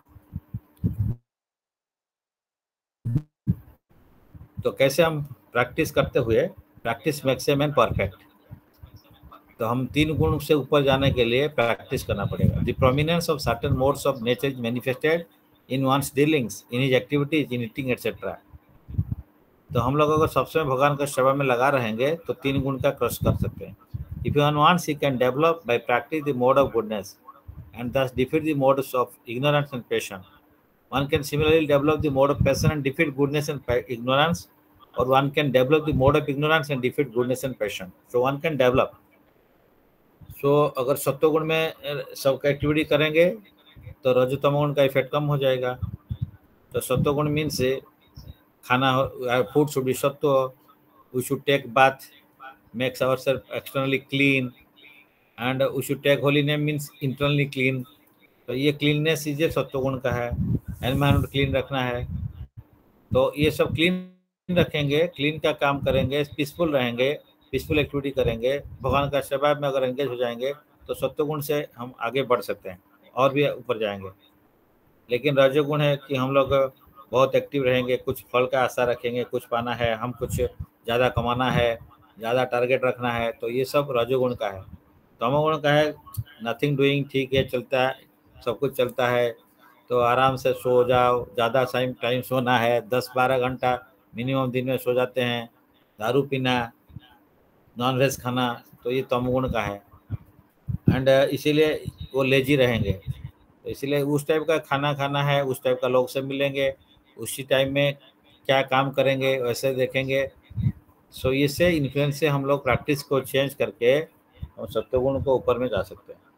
तो कैसे हम प्रैक्टिस करते हुए, practice makes a man perfect. तो हम तीन गुण से ऊपर जाने के लिए प्रैक्टिस करना पड़ेगा। The prominence of certain modes of nature is manifested in one's dealings, in his activities, in eating etcetera. तो हम लोग अगर सबसे भगवान का सेवा में लगा रहेंगे तो तीन गुण का क्रॉस कर सकते हैं। If one wants he can develop by practice the mode of goodness and thus defeat the modes of ignorance and passion. One can similarly develop the mode of passion and defeat goodness and ignorance, or one can develop the mode of ignorance and defeat goodness and passion. So one can develop. So अगर सत्वगुण में सब activity करेंगे तो रजोतमगुण का effect कम हो जाएगा। तो सत्वगुण मीन्स खाना, food should be sattva, we should take bath, makes ourselves externally clean, and we should take holy name means internally clean. तो ये क्लीननेस इज सत्वगुण का है, एनवायरमेंट क्लीन रखना है। तो ये सब क्लीन रखेंगे, क्लीन का काम करेंगे, पीसफुल रहेंगे, पीसफुल एक्टिविटी करेंगे, भगवान का सेवा में अगर एंगेज हो जाएंगे तो सत्वगुण से हम आगे बढ़ सकते हैं और भी ऊपर जाएंगे। लेकिन रजोगुण है कि हम लोग बहुत एक्टिव रहेंगे, कुछ फल का आशा रखेंगे, कुछ पाना है, हम कुछ ज़्यादा कमाना है, ज़्यादा टारगेट रखना है, तो ये सब रजोगुण का है। तमोगुण का है नथिंग डूइंग, ठीक है, चलता है, सब कुछ चलता है, तो आराम से सो जाओ, ज़्यादा टाइम टाइम सोना है, दस बारह घंटा मिनिमम दिन में सो जाते हैं, दारू पीना, नॉन वेज खाना, तो ये तमोगुण का है। एंड इसीलिए वो लेजी रहेंगे। तो इसलिए उस टाइप का खाना खाना है, उस टाइप का लोग से मिलेंगे, उसी टाइम में क्या काम करेंगे वैसे देखेंगे। सो इससे इन्फ्लुएंस से हम लोग प्रैक्टिस को चेंज करके हम सत्वगुण को ऊपर में जा सकते हैं।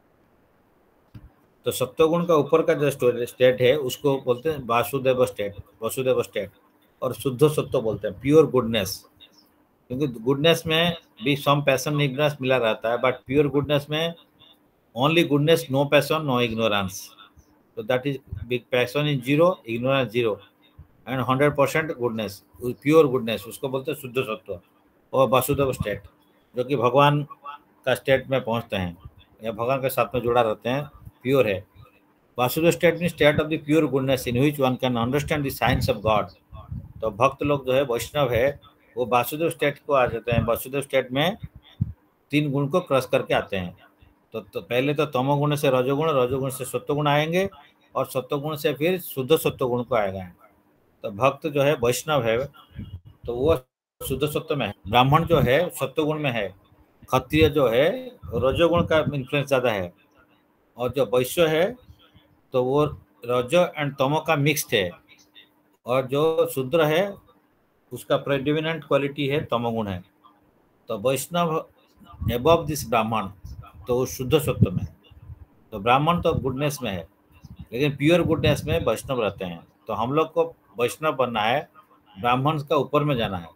तो सत्वगुण का ऊपर का जो स्टेट है उसको बोलते हैं वासुदेव स्टेट, वसुदेव स्टेट, और शुद्ध सत्व बोलते हैं, प्योर गुडनेस। क्योंकि गुडनेस में भी सम पैशन इग्नोरेंस मिला रहता है, बट प्योर गुडनेस में only goodness, no passion, no ignorance. तो that is big passion in zero, ignorance zero, and hundred percent goodness, pure goodness, उसको बोलते हैं शुद्ध सत्व और वासुदेव स्टेट, जो कि भगवान का स्टेट में पहुंचते हैं या भगवान के साथ में जुड़ा रहते हैं, प्योर है। Vasudeva state mean state of the pure goodness in which one can understand the science of God. तो भक्त लोग जो है, वैष्णव है, वो वासुदेव स्टेट को आ जाते हैं। वासुदेव स्टेट में तीन गुण को क्रॉस करके आते हैं। तो, तो पहले तो तमोगुण से रजोगुण, रजोगुण से सत्वगुण आएंगे, और सत्वगुण से फिर शुद्ध सत्वगुण को आएगा। तो भक्त जो है वैष्णव है तो वो शुद्ध सत्व में है, ब्राह्मण जो है सत्वगुण में है, क्षत्रिय जो है रजोगुण का इन्फ्लुएंस ज्यादा है, और जो वैश्य है तो वो रजो एंड तमो का मिक्स्ड है, और जो शूद्र है उसका प्रेडिमिनेंट क्वालिटी है तमोगुण है। तो वैष्णव एबव दिस ब्राह्मण, तो वो शुद्ध सत्व में है। तो ब्राह्मण तो गुडनेस में है, लेकिन प्योर गुडनेस में वैष्णव रहते हैं। तो हम लोग को वैष्णव बनना है, ब्राह्मण का ऊपर में जाना है।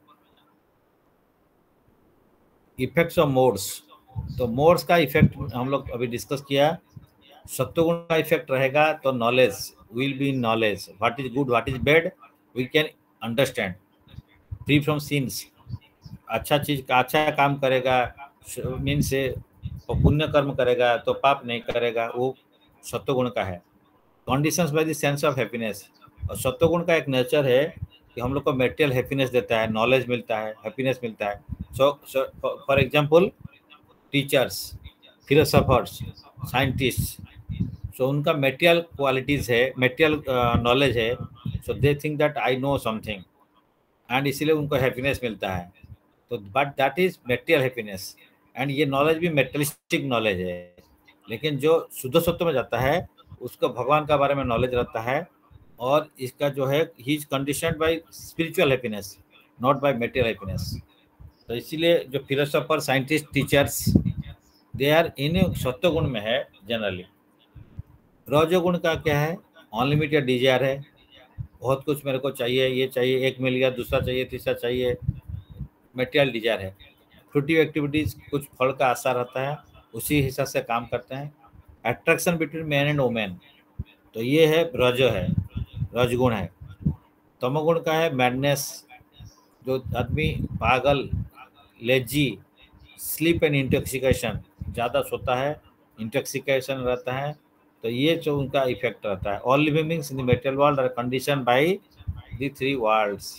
इफेक्ट्स ऑफ मोड्स, तो मोड्स का इफेक्ट हम लोग अभी डिस्कस किया। सत्वगुण का इफेक्ट रहेगा तो knowledge will be in knowledge, what is good what is bad we can understand, free from sins. अच्छा चीज का अच्छा काम करेगा, मीन से पुण्य कर्म करेगा तो पाप नहीं करेगा, वो सत्वगुण का है। Conditions by the sense of happiness, और सत्वगुण का एक नेचर है कि हम लोग को मेटेरियल हैप्पीनेस देता है, नॉलेज मिलता है, हैप्पीनेस मिलता है। So for example teachers, philosophers, scientist, so उनका मेटेरियल क्वालिटीज है, मेटेरियल नॉलेज है, so they think that I know something, and इसीलिए उनको हैप्पीनेस मिलता है। तो but that is material happiness, and ये नॉलेज भी मेटेरियलिस्टिक नॉलेज है। लेकिन जो शुद्ध सत्व में जाता है उसको भगवान का बारे में नॉलेज रहता है, और इसका जो है he is conditioned by spiritual happiness, not by material happiness. तो इसीलिए जो philosopher, scientist, teachers, they are in सत्वगुण में है जनरली। रजोगुण का क्या है? अनलिमिटेड डिजायर है, बहुत कुछ मेरे को चाहिए, ये चाहिए, एक मिल गया, दूसरा चाहिए, तीसरा चाहिए, मेटेरियल डिजायर है। फ्रूटिव एक्टिविटीज, कुछ फल का आशा रहता है, उसी हिसाब से काम करते हैं। Attraction between man and women, तो ये है रज है, रजगुण है। तमोगुण का है मैडनेस, जो आदमी पागल, लेजी, स्लीप एंड इंटॉक्सिकेशन, ज़्यादा सोता है, इंटॉक्सिकेशन रहता है। तो ये जो उनका इफेक्ट रहता है। All living beings in the material world are conditioned by the three worlds.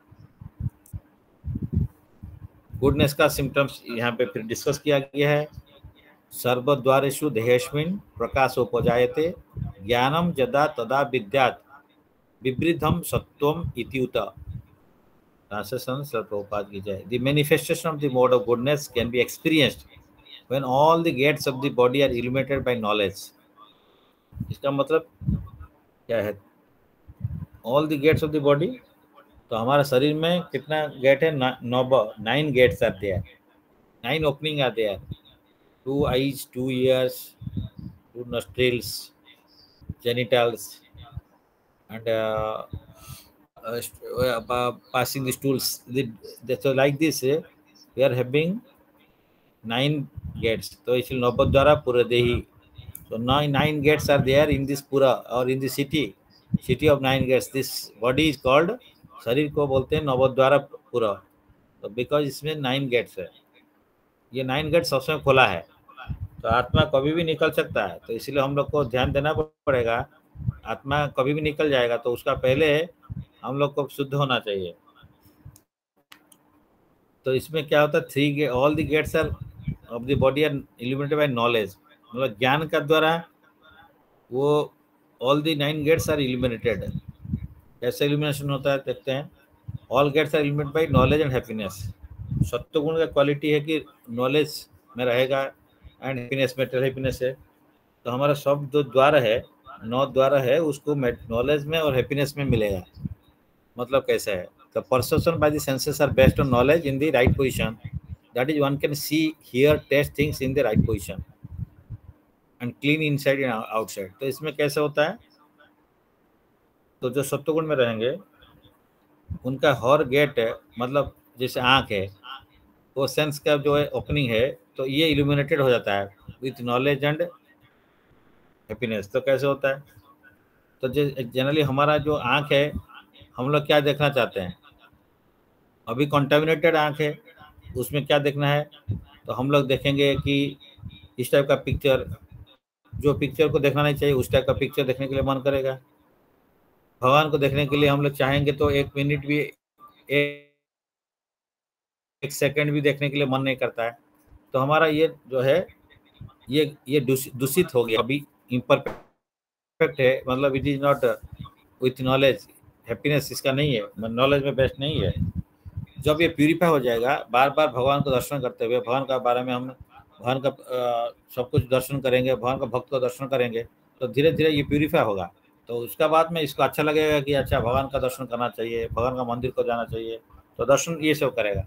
Goodness का सिम्टम्स यहाँ पे फिर डिस्कस किया गया है। सर्वद्वारेषु देहेस्मिन् प्रकाशोपजायते, ज्ञानम यदा तदा विद्यात् विवृद्धम सत्वम इत्युत। Translation Srila Prabhupada ki jai. The manifestation of the mode of goodness can be experienced when all the gates of the body are illuminated by knowledge. इसका मतलब क्या है? All the gates of the body, तो हमारा शरीर में कितना gate है? नौ, nine gates are there, nine opening are there, two eyes, two ears, two nostrils, genitals, and uh, uh, passing the stools. The, so like this, uh, we are having nine gates. So it will Navadwara Puradehi. So nine nine gates are there in this Pura or in the city, city of nine gates. This body is called, शरीर को बोलते हैं नवद्वारा पुरा। तो because इसमें nine gets है, ये nine gate सबसे खोला है, तो आत्मा कभी भी निकल सकता है। तो इसलिए हम लोग को ध्यान देना पड़ेगा, आत्मा कभी भी निकल जाएगा, तो उसका पहले हम लोग को शुद्ध होना चाहिए। तो इसमें क्या होता है? Three gate, all the gates are of the body are illuminated by knowledge, मतलब ज्ञान का द्वारा वो all the nine gates are illuminated. कैसे इल्यूमिनेशन होता है देखते हैं। All gates are illuminated by knowledge and happiness. सत्वगुण का क्वालिटी है कि नॉलेज में रहेगा एंड हैप्पीनेस, मेटल हैप्पीनेस है। तो हमारा सब जो द्वार है नौ द्वारा है उसको नॉलेज में और हैप्पीनेस में मिलेगा। मतलब कैसा है, the perception by the senses are based on knowledge in the right position, that is one can see hear taste things in the right position and clean inside and outside. तो इसमें कैसे होता है, तो जो सत्वगुण में रहेंगे उनका हर गेट है, मतलब जैसे आँख है, वो सेंस का जो है ओपनिंग है, तो ये इल्यूमिनेटेड हो जाता है विथ नॉलेज एंड हैप्पीनेस। तो कैसे होता है, तो जनरली हमारा जो आँख है, हम लोग क्या देखना चाहते हैं, अभी कॉन्टामिनेटेड आँख है, उसमें क्या देखना है, तो हम लोग देखेंगे कि इस टाइप का पिक्चर, जो पिक्चर को देखना नहीं चाहिए उस टाइप का पिक्चर देखने के लिए मन करेगा। भगवान को देखने के लिए हम लोग चाहेंगे तो एक मिनट भी, एक, एक सेकंड भी देखने के लिए मन नहीं करता है। तो हमारा ये जो है ये ये दूषित हो गया, अभी इम्परफेक्ट है, मतलब it is not with knowledge, happiness इसका नहीं है, नॉलेज में बेस्ट नहीं है। जब ये प्यूरिफाई हो जाएगा, बार बार भगवान को दर्शन करते हुए, भगवान का बारे में हम भगवान का सब कुछ दर्शन करेंगे, भगवान का भक्त को दर्शन करेंगे, तो धीरे धीरे ये प्यूरिफाई होगा। तो उसका बाद में इसको अच्छा लगेगा कि अच्छा भगवान का दर्शन करना चाहिए, भगवान का मंदिर को जाना चाहिए, तो दर्शन ये सब करेगा।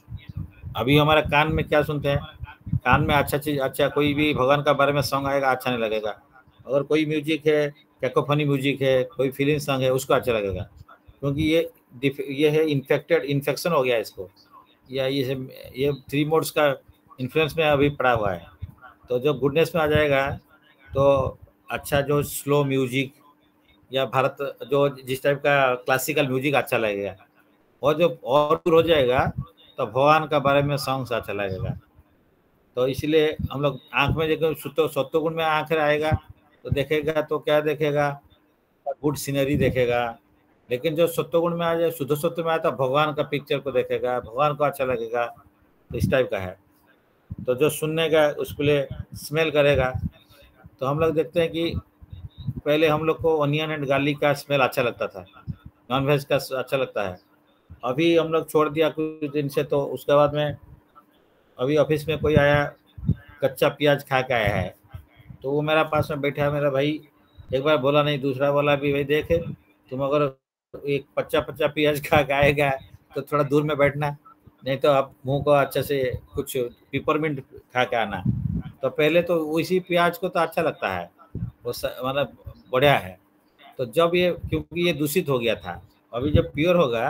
अभी हमारे कान में क्या सुनते हैं, कान में अच्छा चीज, अच्छा कोई भी भगवान का बारे में सॉन्ग आएगा अच्छा नहीं लगेगा। अगर कोई म्यूजिक है, कैकोफनी म्यूजिक है, कोई फिल्म सॉन्ग है, उसको अच्छा लगेगा, क्योंकि ये ये है इन्फेक्टेड, इन्फेक्शन हो गया इसको, या ये ये थ्री मोड्स का इन्फ्लुएंस में अभी पड़ा हुआ है। तो जो गुडनेस में आ जाएगा, तो अच्छा जो स्लो म्यूजिक या भारत जो जिस टाइप का क्लासिकल म्यूजिक अच्छा लगेगा, और जो और दूर हो जाएगा तो भगवान का बारे में सॉन्ग्स अच्छा लगेगा। तो इसलिए हम लोग आँख में देखो, सत्व सत्वगुण में आँख आएगा तो देखेगा, तो क्या देखेगा, गुड सीनरी देखेगा। लेकिन जो सत्वगुण में आ जाए, शुद्ध सत्व में आया, तो भगवान का पिक्चर को देखेगा, भगवान को अच्छा लगेगा, तो इस टाइप का है। तो जो सुनने का उसके लिए स्मेल करेगा, तो हम लोग देखते हैं कि पहले हम लोग को ऑनियन एंड गार्लिक का स्मेल अच्छा लगता था, नॉन वेज का अच्छा लगता है। अभी हम लोग छोड़ दिया कुछ दिन से, तो उसके बाद में अभी ऑफिस में कोई आया कच्चा प्याज खा के आया है, तो वो मेरा पास में बैठा है, मेरा भाई एक बार बोला नहीं, दूसरा बोला भी भाई देखे, तुम अगर एक पच्चा पच्चा प्याज खा के आएगा तो थोड़ा दूर में बैठना, नहीं तो आप मुंह को अच्छे से कुछ पिपरमिंट खा के आना। तो पहले तो उसी प्याज को तो अच्छा लगता है, वो मतलब बढ़िया है। तो जब ये, क्योंकि ये दूषित हो गया था, अभी जब प्योर होगा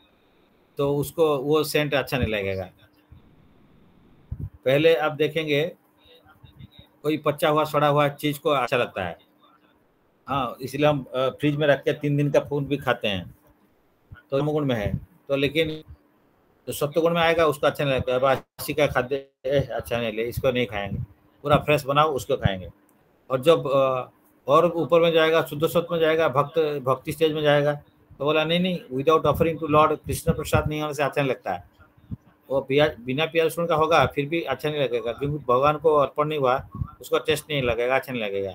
तो उसको वो सेंट अच्छा नहीं लगेगा। पहले आप देखेंगे कोई पच्चा हुआ सड़ा हुआ चीज को अच्छा लगता है, हाँ, इसलिए हम फ्रिज में रख के तीन दिन का फूड भी खाते हैं, तो गुण में है। तो लेकिन तो सत्वगुण में आएगा उसको अच्छा नहीं लगता, बासी का खाद्य अच्छा नहीं ले, इसको नहीं खाएंगे, पूरा फ्रेश बनाओ उसको खाएंगे। और जब और ऊपर में जाएगा, शुद्ध सत्व में जाएगा, भक्त भक्ति स्टेज में जाएगा, तो बोला नहीं नहीं, without offering to Lord Krishna प्रसाद नहीं होने से अच्छा नहीं लगता है। वो प्याज बिना प्याज लहसुन का होगा फिर भी अच्छा नहीं लगेगा, क्योंकि भगवान को अर्पण नहीं हुआ, उसका टेस्ट नहीं लगेगा, अच्छा नहीं लगेगा।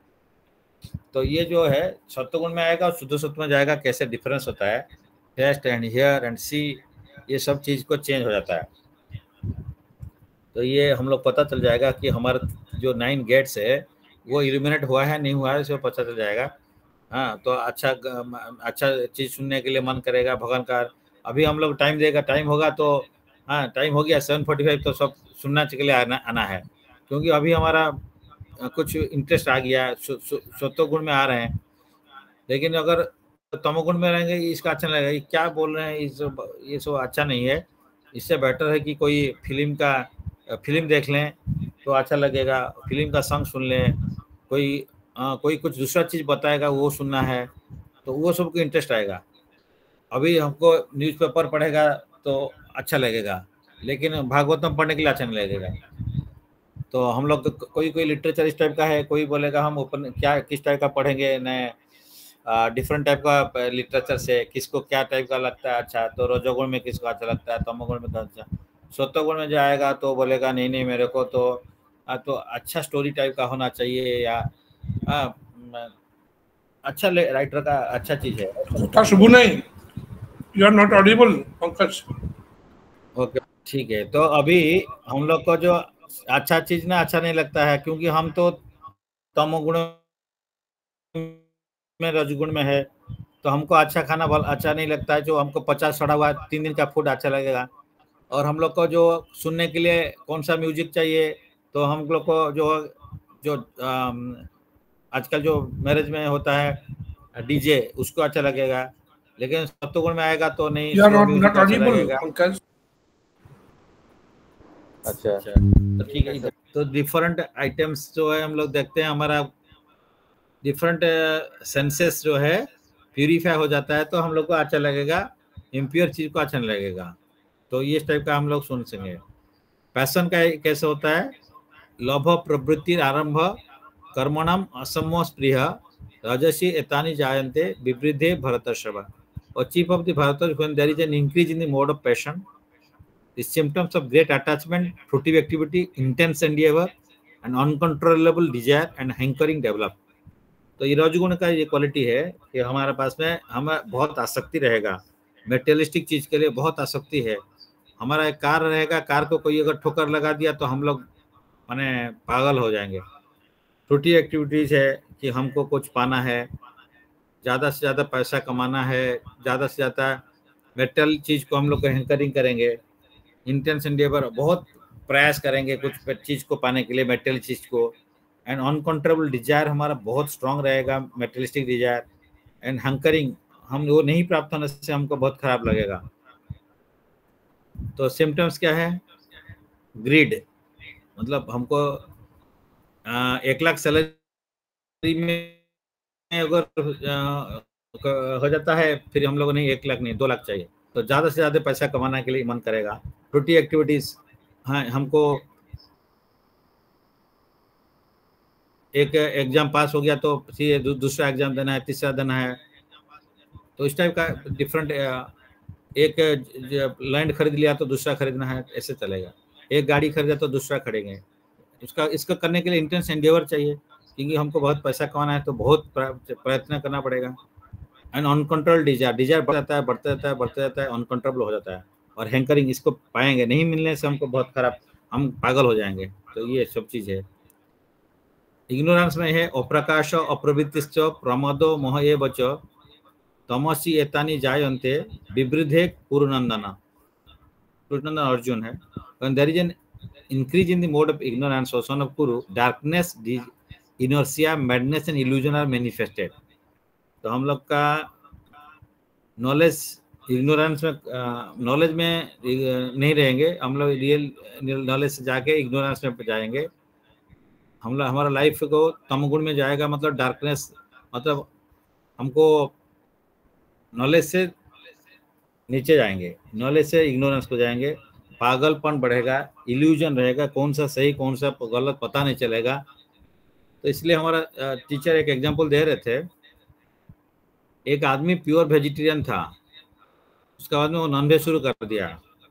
तो ये जो है सत्वगुण में आएगा और शुद्ध सत्व में जाएगा, कैसे डिफरेंस होता है, taste and hear and see, ये सब चीज को चेंज हो जाता है। तो ये हम लोग पता चल जाएगा कि हमारा जो नाइन गेट्स है वो इल्यूमिनेट हुआ है नहीं हुआ है, इसको पता चल जाएगा। हाँ, तो अच्छा अच्छा चीज सुनने के लिए मन करेगा भगवान का। अभी हम लोग टाइम देगा, टाइम होगा तो हाँ, टाइम हो गया सेवन फोर्टी फाइव, तो सब सुनने के लिए आना आना है, क्योंकि अभी हमारा कुछ इंटरेस्ट आ गया, सत्व गुण में आ रहे हैं। लेकिन अगर तमोगुण में रहेंगे, इसका अच्छा नहीं लगेगा, क्या बोल रहे हैं, इस ये सब अच्छा नहीं है। इससे बेटर है कि कोई फिल्म का फिल्म देख लें तो अच्छा लगेगा, फिल्म का सॉन्ग सुन लें, कोई आ, कोई कुछ दूसरा चीज़ बताएगा वो सुनना है, तो वो सबको इंटरेस्ट आएगा। अभी हमको न्यूज़पेपर पढ़ेगा तो अच्छा लगेगा, लेकिन भागवतम पढ़ने के लिए अच्छा नहीं लगेगा। तो हम लोग तो कोई कोई लिटरेचर इस टाइप का है, कोई बोलेगा हम ओपन क्या किस टाइप का पढ़ेंगे, नए डिफरेंट टाइप का लिटरेचर से किसको क्या टाइप का लगता है अच्छा, तो रजोगुण में किसको अच्छा लगता है, तमोगुण में अच्छा, सत्वगुण में जाएगा तो बोलेगा नहीं नहीं मेरे को तो आ, तो अच्छा स्टोरी टाइप का होना चाहिए, या आ, अच्छा राइटर का अच्छा चीज है। You are not audible, Pankaj. Okay, ठीक है। तो अभी हम लोग को जो अच्छा चीज ना अच्छा नहीं लगता है, क्योंकि हम तो तमोगुण में रजगुण में है तो हमको अच्छा खाना अच्छा नहीं लगता है, जो हमको पचास सड़ा हुआ तीन दिन का फूड अच्छा लगेगा। और हम लोग को जो सुनने के लिए कौन सा म्यूजिक चाहिए, तो हम लोग को जो जो आजकल जो मैरिज में होता है डीजे, उसको अच्छा लगेगा। लेकिन सत्वगुण में आएगा तो नहीं, स्लो म्यूजिक अच्छा लगेगा। अच्छा तो ठीक है। तो डिफरेंट आइटम्स जो है हम लोग देखते हैं, हमारा डिफरेंट सेंसेस जो है प्यूरिफाई हो जाता है, तो हम लोग को अच्छा लगेगा, इम्प्योर चीज को अच्छा नहीं लगेगा। तो ये टाइप का हम लोग सुन सकेंगे। पैशन का कैसे होता है, लोभ प्रवृत्ति आरंभ कर्मणाम असमो स्पृह रजसी एतानि जायन्ते विवृद्धे भरतर्षभ। और chief of the Bharatarshabha, when there is an increase in the mode of passion, the symptoms of great attachment, fruitive activity, intense endeavor and uncontrollable desire and hankering develop। तो ये रजगुण का ये क्वालिटी है कि हमारे पास में हमें बहुत आसक्ति रहेगा, मेटेरियलिस्टिक चीज के लिए बहुत आसक्ति है। हमारा एक कार रहेगा, कार को कोई अगर ठोकर लगा दिया तो हम लोग माने पागल हो जाएंगे। फ्रूटी एक्टिविटीज है कि हमको कुछ पाना है, ज़्यादा से ज़्यादा पैसा कमाना है, ज़्यादा से ज़्यादा मेटल चीज़ को हम लोग हैंकरिंग करेंगे। इंटेंस एंडेवर, बहुत प्रयास करेंगे कुछ चीज़ को पाने के लिए, मेटल चीज़ को। एंड अनकंट्रोलेबल डिजायर हमारा बहुत स्ट्रांग रहेगा, मेटलिस्टिक डिजायर। एंड हंकरिंग, हम वो नहीं प्राप्त होने से हमको बहुत खराब लगेगा। तो सिम्टम्स क्या है, ग्रीड, मतलब हमको आ, एक लाख सैलरी में अगर हो जाता है, फिर हम लोग नहीं एक लाख नहीं दो लाख चाहिए, तो ज़्यादा से ज़्यादा पैसा कमाने के लिए मन करेगा। फ्रूटी एक्टिविटीज, हाँ हमको एक एग्जाम पास हो गया तो फिर दूसरा एग्जाम देना है, तीसरा देना है। तो इस टाइप का डिफरेंट, एक लैंड खरीद लिया तो दूसरा खरीदना है, ऐसे चलेगा। एक गाड़ी खरीदा तो दूसरा खरीदेंगे। इसका इसका करने के लिए इंटेंस एंडेवर चाहिए, क्योंकि हमको बहुत पैसा कमाना है तो बहुत प्रयत्न करना पड़ेगा। एंड अनकंट्रोल डिजायर, डिजायर बढ़ जाता है, बढ़ते जाता है, बढ़ते जाता है, अनकंट्रोल हो जाता है। और हैंकरिंग, इसको पाएंगे, नहीं मिलने से हमको बहुत खराब, हम पागल हो जाएंगे। तो ये सब चीज है। इग्नोरेंस में है अप्रकाश अप्रवृत्तिश्च प्रमदो मोह एव च तमसी एतानि जायन्ते विवृद्धे कुरुनंदन। कुरुनंदन अर्जुन है। When there is an increase in the mode of ignorance, or son of Kuru, darkness, inertia, madness and illusion are manifested। तो हम लोग का नॉलेज, इग्नोरेंस में, नॉलेज में नहीं रहेंगे हम लोग, रियल नॉलेज से जाके इग्नोरेंस में जाएंगे। हम लोग, हमारा लाइफ को तमगुण में जाएगा, मतलब डार्कनेस, मतलब हमको नॉलेज से नीचे जाएंगे, नॉलेज से इग्नोरेंस को जाएंगे, पागलपन बढ़ेगा, इल्यूजन रहेगा, कौन सा सही कौन सा गलत पता नहीं चलेगा। तो इसलिए हमारा टीचर एक एग्जांपल दे रहे थे, एक आदमी प्योर वेजिटेरियन था, उसके बाद में वो नॉनवेज शुरू कर दिया।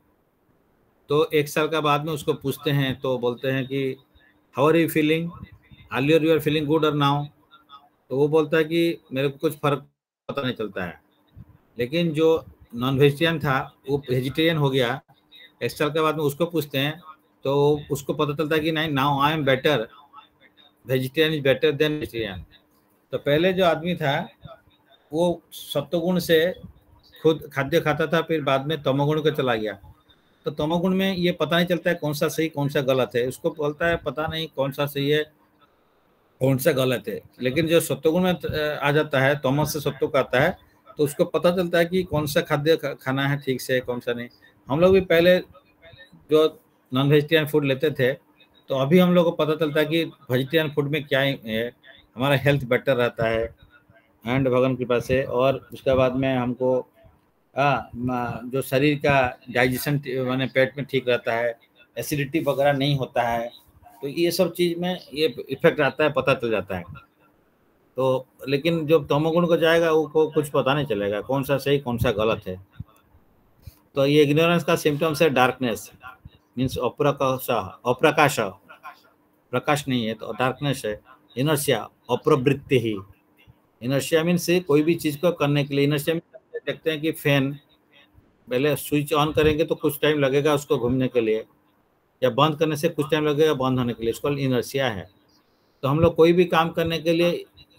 तो एक साल का बाद में उसको पूछते हैं तो बोलते हैं कि how are you feeling, earlier you are feeling good और नाउ। तो वो बोलता है कि मेरे को कुछ फर्क पता नहीं चलता है। लेकिन जो नॉन वेजिटेरियन था वो वेजिटेरियन हो गया, एक साल के बाद में उसको पूछते हैं तो उसको पता चलता है कि नहीं, now I am better, vegetarian is better than vegetarian. तो पहले जो आदमी था वो सत्वगुण से खुद खाद्य खाता था, फिर बाद में तमोगुण को चला गया। तो तमोगुण में ये पता नहीं चलता है कौन सा सही कौन सा गलत है, उसको बोलता है पता नहीं कौन सा सही है कौन सा गलत है। लेकिन जो सत्वगुण में आ जाता है, तमस से सत्व का आता है, तो उसको पता चलता है कि कौन सा खाद्य खाना है ठीक से, कौन सा नहीं। हम लोग भी पहले जो नॉन वेजिटेरियन फूड लेते थे, तो अभी हम लोग को पता चलता है कि वेजिटेरियन फूड में क्या है, हमारा हेल्थ बेटर रहता है एंड भगवान कृपा से। और उसके बाद में हमको आ, जो शरीर का डाइजेशन माने पेट में ठीक रहता है, एसिडिटी वगैरह नहीं होता है। तो ये सब चीज़ में ये इफेक्ट आता है, पता चल जाता है। तो लेकिन जो तमोगुण को जाएगा वो को कुछ पता नहीं चलेगा कौन सा सही कौन सा गलत है। तो ये इग्नोरेंस का सिम्टम्स है डार्कनेस, मीन्स अप्रकाश, अप्रकाश प्रकाश नहीं है तो डार्कनेस है। इनर्शिया, अप्रवृत्ति ही, इनर्शिया मीन्स कोई भी चीज़ को करने के लिए। इनर्शिया मीन्स देखते हैं कि फैन पहले स्विच ऑन करेंगे तो कुछ टाइम लगेगा उसको घूमने के लिए, या बंद करने से कुछ टाइम लगेगा बंद होने के लिए, इसको इनर्शिया है। तो हम लोग कोई भी काम करने के लिए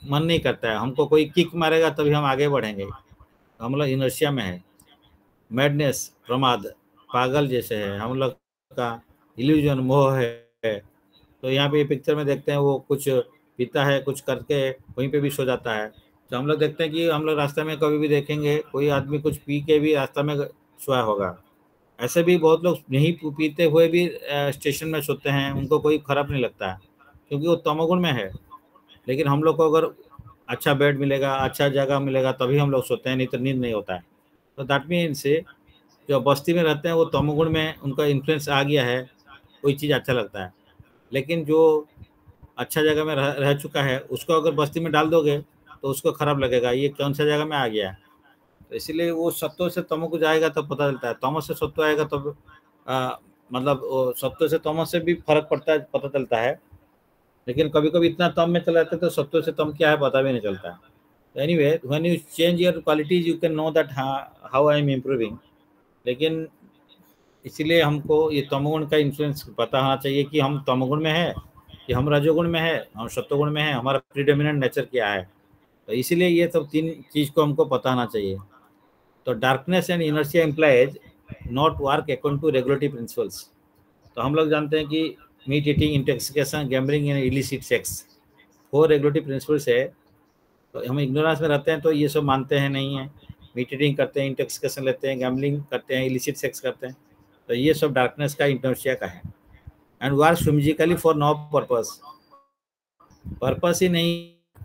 मन नहीं करता है, हमको कोई किक मारेगा तभी हम आगे बढ़ेंगे, हम लोग इनर्शिया में है। मैडनेस, प्रमाद, पागल जैसे है हम लोग का, इल्यूजन, मोह है। तो यहाँ पे पिक्चर में देखते हैं वो कुछ पीता है, कुछ करके वहीं पे भी सो जाता है। तो हम लोग देखते हैं कि हम लोग रास्ते में कभी भी देखेंगे कोई आदमी कुछ पी के भी रास्ता में सोया होगा। ऐसे भी बहुत लोग नहीं पीते हुए भी स्टेशन में सोते हैं, उनको कोई खराब नहीं लगता है क्योंकि वो तमोगुण में है। लेकिन हम लोग को अगर अच्छा बेड मिलेगा, अच्छा जगह मिलेगा तभी हम लोग सोते हैं, नहीं तो नींद नहीं होता है। तो दैट मीन्स जो बस्ती में रहते हैं वो तमोगुण में उनका इन्फ्लुएंस आ गया है, कोई चीज़ अच्छा लगता है। लेकिन जो अच्छा जगह में रह, रह चुका है उसको अगर बस्ती में डाल दोगे तो उसको खराब लगेगा, ये कौन सा जगह में आ गया है। तो इसीलिए वो सत्व से तमो को जाएगा तब पता चलता है, तमो से सत्व आएगा तब आ, मतलब सत्व से तमो से भी फर्क पड़ता है, पता चलता है। लेकिन कभी कभी इतना तम में चला जाता है तो सत्व से तम क्या है पता भी नहीं चलता है। Anyway when you change your qualities you can know that how I am improving. लेकिन इसीलिए हमको ये तमोगुण का इन्फ्लुएंस पता होना चाहिए कि हम तमोगुण में है कि हम रजोगुण में है, हम सत्वगुण में है, हमारा प्रीडोमिनेंट नेचर क्या है। तो इसीलिए ये सब तीन चीज़ को हमको पता होना चाहिए। तो darkness and inertia implies not work according to regulatory principles. तो हम लोग जानते हैं कि meat eating, intoxication, gambling and illicit sex four regulatory principles है। तो हम इग्नोरेंस में रहते हैं तो ये सब मानते हैं नहीं है, मीट ईटिंग करते हैं, इंटॉक्सिकेशन लेते हैं, गैम्बलिंग करते हैं, इलिसिट सेक्स करते हैं। तो ये सब डार्कनेस का, इनर्शिया का है। And work physically for no purpose, purpose ही नहीं।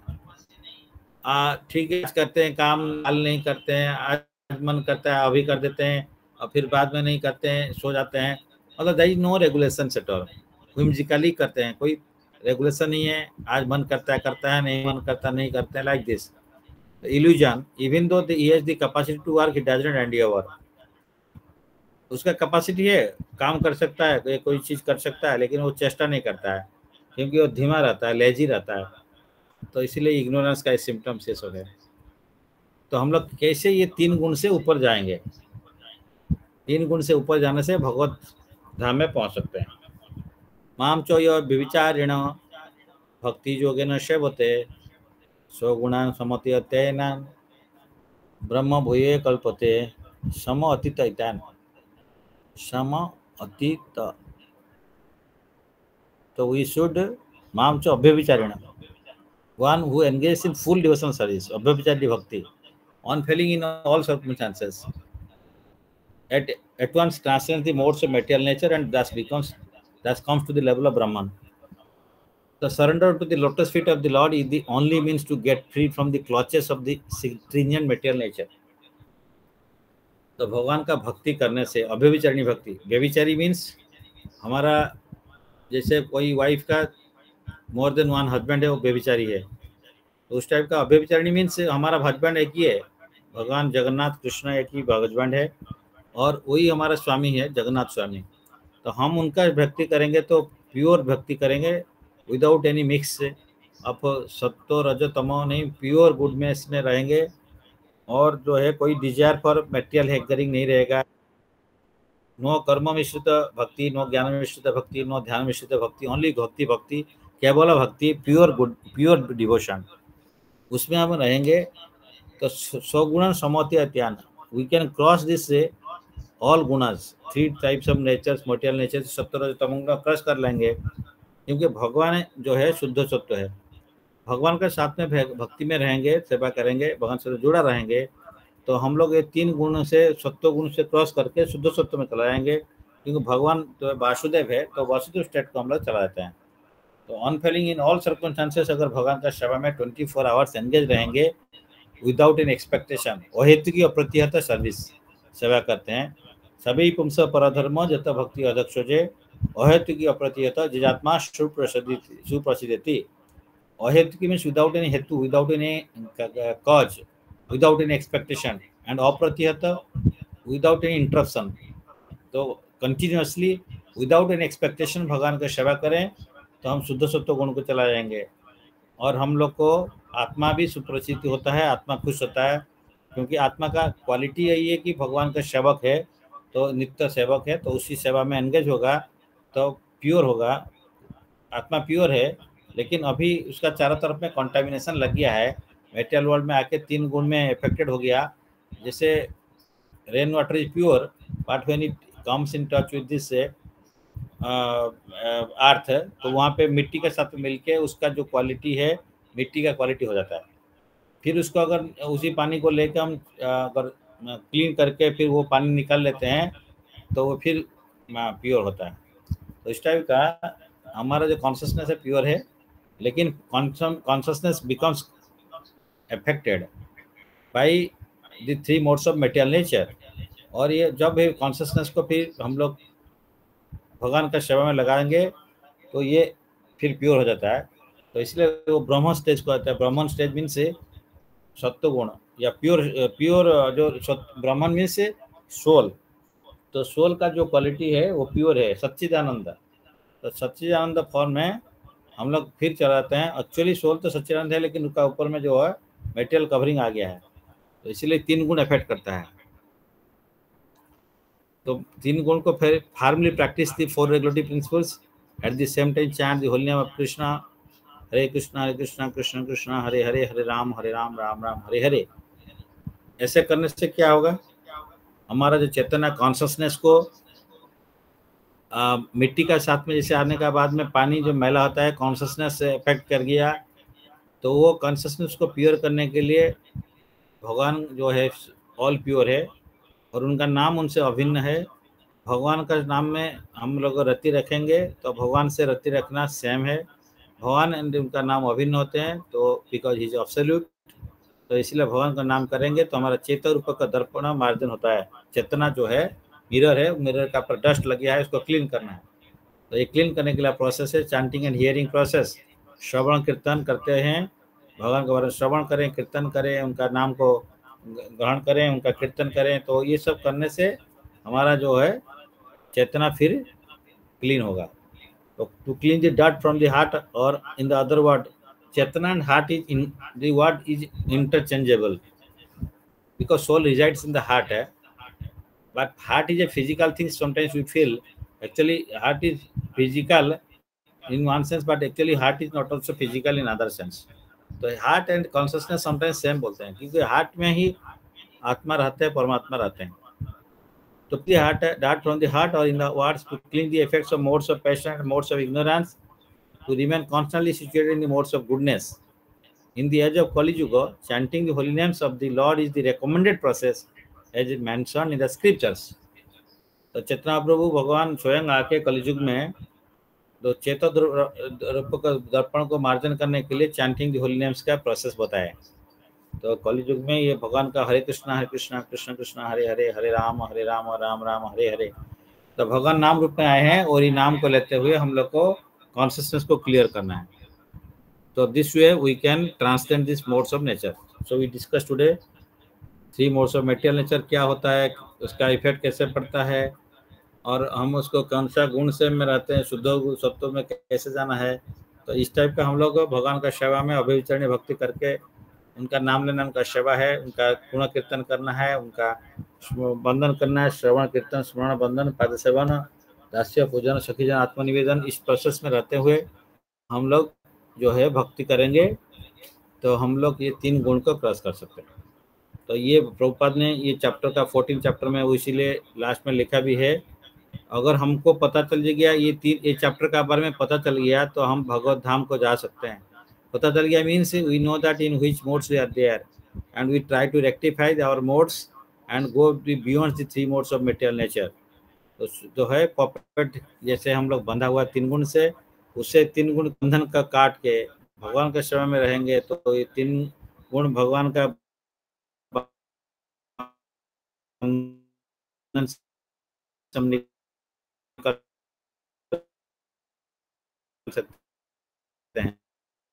ठीक है, करते हैं काम, कल नहीं करते हैं, आज मन करता है अभी कर देते हैं और फिर बाद में नहीं करते हैं, सो जाते हैं। मतलब there is no regulation at all, physically करते हैं, कोई रेगुलेशन नहीं है। आज मन करता है करता है, नहीं मन करता नहीं करते हैं, like this illusion. Even though he has the capacity to work he doesn't endure. उसका कैपेसिटी है, काम कर सकता है, कोई चीज़ कर सकता है, लेकिन वो चेष्टा नहीं करता है क्योंकि वो धीमा रहता है, लेजी रहता है। तो इसीलिए इग्नोरेंस का सिम्टम शेष हो गया। तो हम लोग कैसे ये तीन गुण से ऊपर जाएंगे? तीन गुण से ऊपर जाने से भगवत धाम में पहुंच सकते हैं। माम चो यो विचारिण भक्ति योगेन सेवते स्वगुणान समतीयतेन ब्रह्म भूये कल्पते सम अतीतैतान। सम अतीत, तो वी शुड माम चो अभ्यभिचारिण, one who engages in full devotional service, abhyachari bhakti, unfailing in all circumstances, at at once transcends the modes of material nature and thus becomes, thus comes to the level of Brahman. The surrender to the lotus feet of the Lord is the only means to get free from the clutches of the stringent material nature. तो भगवान का भक्ति करने से, अभ्यभिचारिणी भक्ति, व्यभिचारी means हमारा जैसे कोई वाइफ का मोर देन वन हस्बैंड है वो व्यभिचारी है, तो उस टाइप का अभ्यभिचारिणी मीन्स हमारा हस्बैंड एक ही है, भगवान जगन्नाथ कृष्ण एक ही हस्बैंड है और वही हमारा स्वामी है, जगन्नाथ स्वामी। तो हम उनका भक्ति करेंगे तो प्योर भक्ति करेंगे, विदाउट एनी मिक्स अब सत्तो रजो तमो नहीं, प्योर गुडनेस में रहेंगे। और जो है कोई डिजायर फॉर मटेरियल हैंकरिंग नहीं रहेगा। नो कर्म मिश्रित भक्ति, नो ज्ञान मिश्रित भक्ति, नो ध्यान मिश्रित भक्ति, ओनली भक्ति भक्ति, केवल भक्ति, प्योर गुड, प्योर डिवोशन, उसमें हम रहेंगे। तो स्वगुण समति अत्यान, we can cross this all gunas, three types of natures, material nature, सत्तर तमोगुण क्रॉस कर लेंगे क्योंकि भगवान जो है शुद्ध सत्व है। भगवान के साथ में भक्ति में रहेंगे, सेवा करेंगे, भगवान से जुड़ा रहेंगे, तो हम लोग ये तीन गुण से, सत्व गुण से क्रॉस करके शुद्ध सत्व में चला जाएंगे क्योंकि भगवान तो वासुदेव है, तो वासुदेव स्टेट को हम लोग चला जाते हैं। तो अनफेलिंग इन ऑल सर्कमस्टांसेस, अगर भगवान का सेवा में ट्वेंटी फोर आवर्स एंगेज रहेंगे विदाउट एन एक्सपेक्टेशन, अहेतु की अप्रतिहत सर्विस सेवा करते हैं। सभी पुंस परधर्म जत भक्ति अध्यक्षोजे, अहेतु की अप्रतिहत जिजात्मा सुप्रसिद्धि। अहेतु की मीन्स विदाउट एनी हेतु, without any cause, without any expectation, and अप्रतिहत विदाउट एनी इंटरप्शन। तो कंटिन्यूसली विदाउट एनी एक्सपेक्टेशन भगवान का सेवा करें तो हम शुद्ध सत्व गुण को चला जाएंगे और हम लोग को आत्मा भी सुप्रसिद्ध होता है, आत्मा खुश होता है क्योंकि आत्मा का क्वालिटी यही है कि भगवान का सेवक है, तो नित्य सेवक है, तो उसी सेवा में एंगेज होगा तो प्योर होगा। आत्मा प्योर है लेकिन अभी उसका चारों तरफ में कंटामिनेशन लग गया है, मेटेरियल वर्ल्ड में आके तीन गुण में इफेक्टेड हो गया। जैसे rain water is pure but when it comes in touch with this earth, तो वहाँ पे मिट्टी के साथ मिलके उसका जो क्वालिटी है मिट्टी का क्वालिटी हो जाता है। फिर उसको अगर उसी पानी को लेकर हम अगर क्लीन करके फिर वो पानी निकाल लेते हैं तो वो फिर प्योर होता है। तो इस टाइप का हमारा जो कॉन्शसनेस है प्योर है, लेकिन consciousness becomes affected by the three modes of material nature. और ये जब भी कॉन्शसनेस को फिर हम लोग भगवान का सेवा में लगाएंगे तो ये फिर प्योर हो जाता है। तो इसलिए वो ब्रह्मन स्टेज को आता है। ब्रह्मन स्टेज मीन से सत्व गुण या प्योर प्योर जो ब्रह्मन मीन से सोल। तो सोल का जो क्वालिटी है वो प्योर है, सच्चिदानंद। तो सच्चिदानंद फॉर्म में हम लोग फिर चलाते हैं। एक्चुअली सोल तो सच्चिदानंद है, लेकिन उसका ऊपर में जो है मेटेरियल कवरिंग आ गया है, तो इसलिए तीन गुण इफेक्ट करता है। तो तीन गुण को फिर formally practice the four regulatory principles at the same time chant the holy name of Krishna, Hare Krishna Hare Krishna Krishna Krishna Hare Hare, Hare Rama Hare Rama Rama Rama Hare Hare. ऐसे करने से क्या होगा, हमारा जो चेतना कॉन्शसनेस को आ, मिट्टी का साथ में जैसे आने का बाद में पानी जो मैला होता है कॉन्शसनेस से इफेक्ट कर गया, तो वो कॉन्शसनेस को प्योर करने के लिए भगवान जो है ऑल प्योर है और उनका नाम उनसे अभिन्न है। भगवान का नाम में हम लोग रति रखेंगे तो भगवान से रति रखना सेम है। भगवान एंड उनका नाम अभिन्न होते हैं, तो बिकॉज ही इज एब्सोल्यूट, तो इसलिए भगवान का नाम करेंगे तो हमारा चेतन रूप का दर्पण मार्जन होता है। चेतना जो है मिरर है, मिरर का पर डस्ट लग गया है, उसको क्लीन करना है। तो ये क्लीन करने के लिए प्रोसेस है चैंटिंग एंड हियरिंग प्रोसेस। श्रवण कीर्तन करते हैं, भगवान के बारे में श्रवण करें, कीर्तन करें, उनका नाम को ग्रहण करें, उनका कीर्तन करें। तो ये सब करने से हमारा जो है चेतना फिर क्लीन होगा। तो to clean the dirt from the heart, और इन द अदर वर्ड चेतना and heart is in the word is interchangeable because soul resides in the heart है, but heart is a physical thing. Sometimes we feel actually heart is physical in one sense, but actually heart is not also physical in other sense. तो heart and consciousness sometimes same बोलते हैं, क्योंकि heart में ही आत्मा रहते हैं, परमात्मा रहते हैं। तो the heart, that from the heart or in the words to clean the effects of modes of passion and modes of ignorance, to remain constantly situated in the modes of goodness. In the age of Kali Yuga, chanting the holy names of the Lord is the recommended process as it mentioned in the scriptures. तो चेतना प्रभु भगवान स्वयं आके कलियुग में तो चेतो रूप का दर्पण को मार्जन करने के लिए चैंटिंग द होली नेम्स का प्रोसेस बताया। तो कलियुग में ये भगवान का हरे कृष्णा हरे कृष्णा कृष्ण कृष्णा हरे हरे, हरे राम हरे राम राम राम हरे हरे। तो भगवान नाम रूप में आए हैं और ये नाम को लेते हुए हम लोग को कॉन्शियसनेस को क्लियर करना है। तो this way we can transcend this modes of nature. So we discuss today three modes of material nature क्या होता है, उसका इफेक्ट कैसे पड़ता है, और हम उसको कौन सा गुण से में रहते हैं, शुद्ध सत्व में कैसे जाना है। तो इस टाइप का हम लोग भगवान का सेवा में अभिचरणीय भक्ति करके उनका नाम लेना उनका सेवा है, उनका गुण कीर्तन करना है, उनका बंधन करना है, श्रवण कीर्तन स्मरण बंधन पाद सेवन दास्य पूजन सखीजन आत्मनिवेदन। इस प्रोसेस में रहते हुए हम लोग जो है भक्ति करेंगे तो हम लोग ये तीन गुण को क्रॉस कर सकते हैं। तो ये प्रभुपाद ने ये चैप्टर का फोर्टीन चैप्टर में वो इसीलिए लास्ट में लिखा भी है, अगर हमको पता चल गया ये तीन ये चैप्टर का बारे में पता चल गया तो हम भगवत धाम को जा सकते हैं। पता चल गया means we know that in which modes we are there and we try to rectify our modes and go beyond the three modes of material nature. तो जो है पॉपेट जैसे हम लोग बंधा हुआ तीन गुण से, उससे तीन गुण बंधन का काट के भगवान के सेवा में रहेंगे तो ये तीन गुण भगवान का सकते हैं।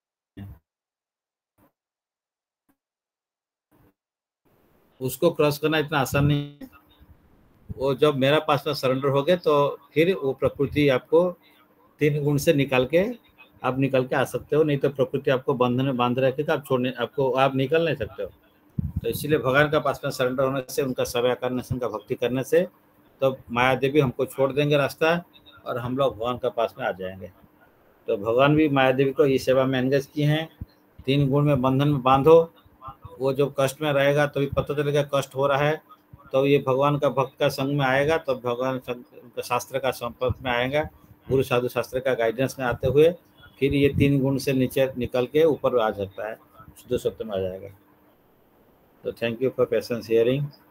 उसको क्रॉस करना इतना आसान नहीं है। वो जब मेरा पास में सरेंडर हो गए तो फिर वो प्रकृति आपको तीन गुण से निकाल के आप निकल के आ सकते हो, नहीं तो प्रकृति आपको बंधन में बांध रखेगा, आप छोड़ने आपको आप निकल नहीं सकते हो। तो इसीलिए भगवान का पास में सरेंडर होने से, उनका सेवा करने से, उनका भक्ति करने से तो माया देवी हमको छोड़ देंगे रास्ता और हम लोग भगवान का पास में आ जाएंगे। तो भगवान भी माया देवी को इस सेवा में एंगेज किए हैं। तीन गुण में बंधन में बांधो, वो जो कष्ट में रहेगा तो भी पता चलेगा कष्ट हो रहा है, तो ये भगवान का भक्त का संग में आएगा, तो भगवान उनका शास्त्र का संपर्क में आएगा, गुरु साधु शास्त्र का गाइडेंस में आते हुए फिर ये तीन गुण से नीचे निकल के ऊपर आ सकता है, शुद्ध सत्य में आ जाएगा। तो thank you for patience hearing.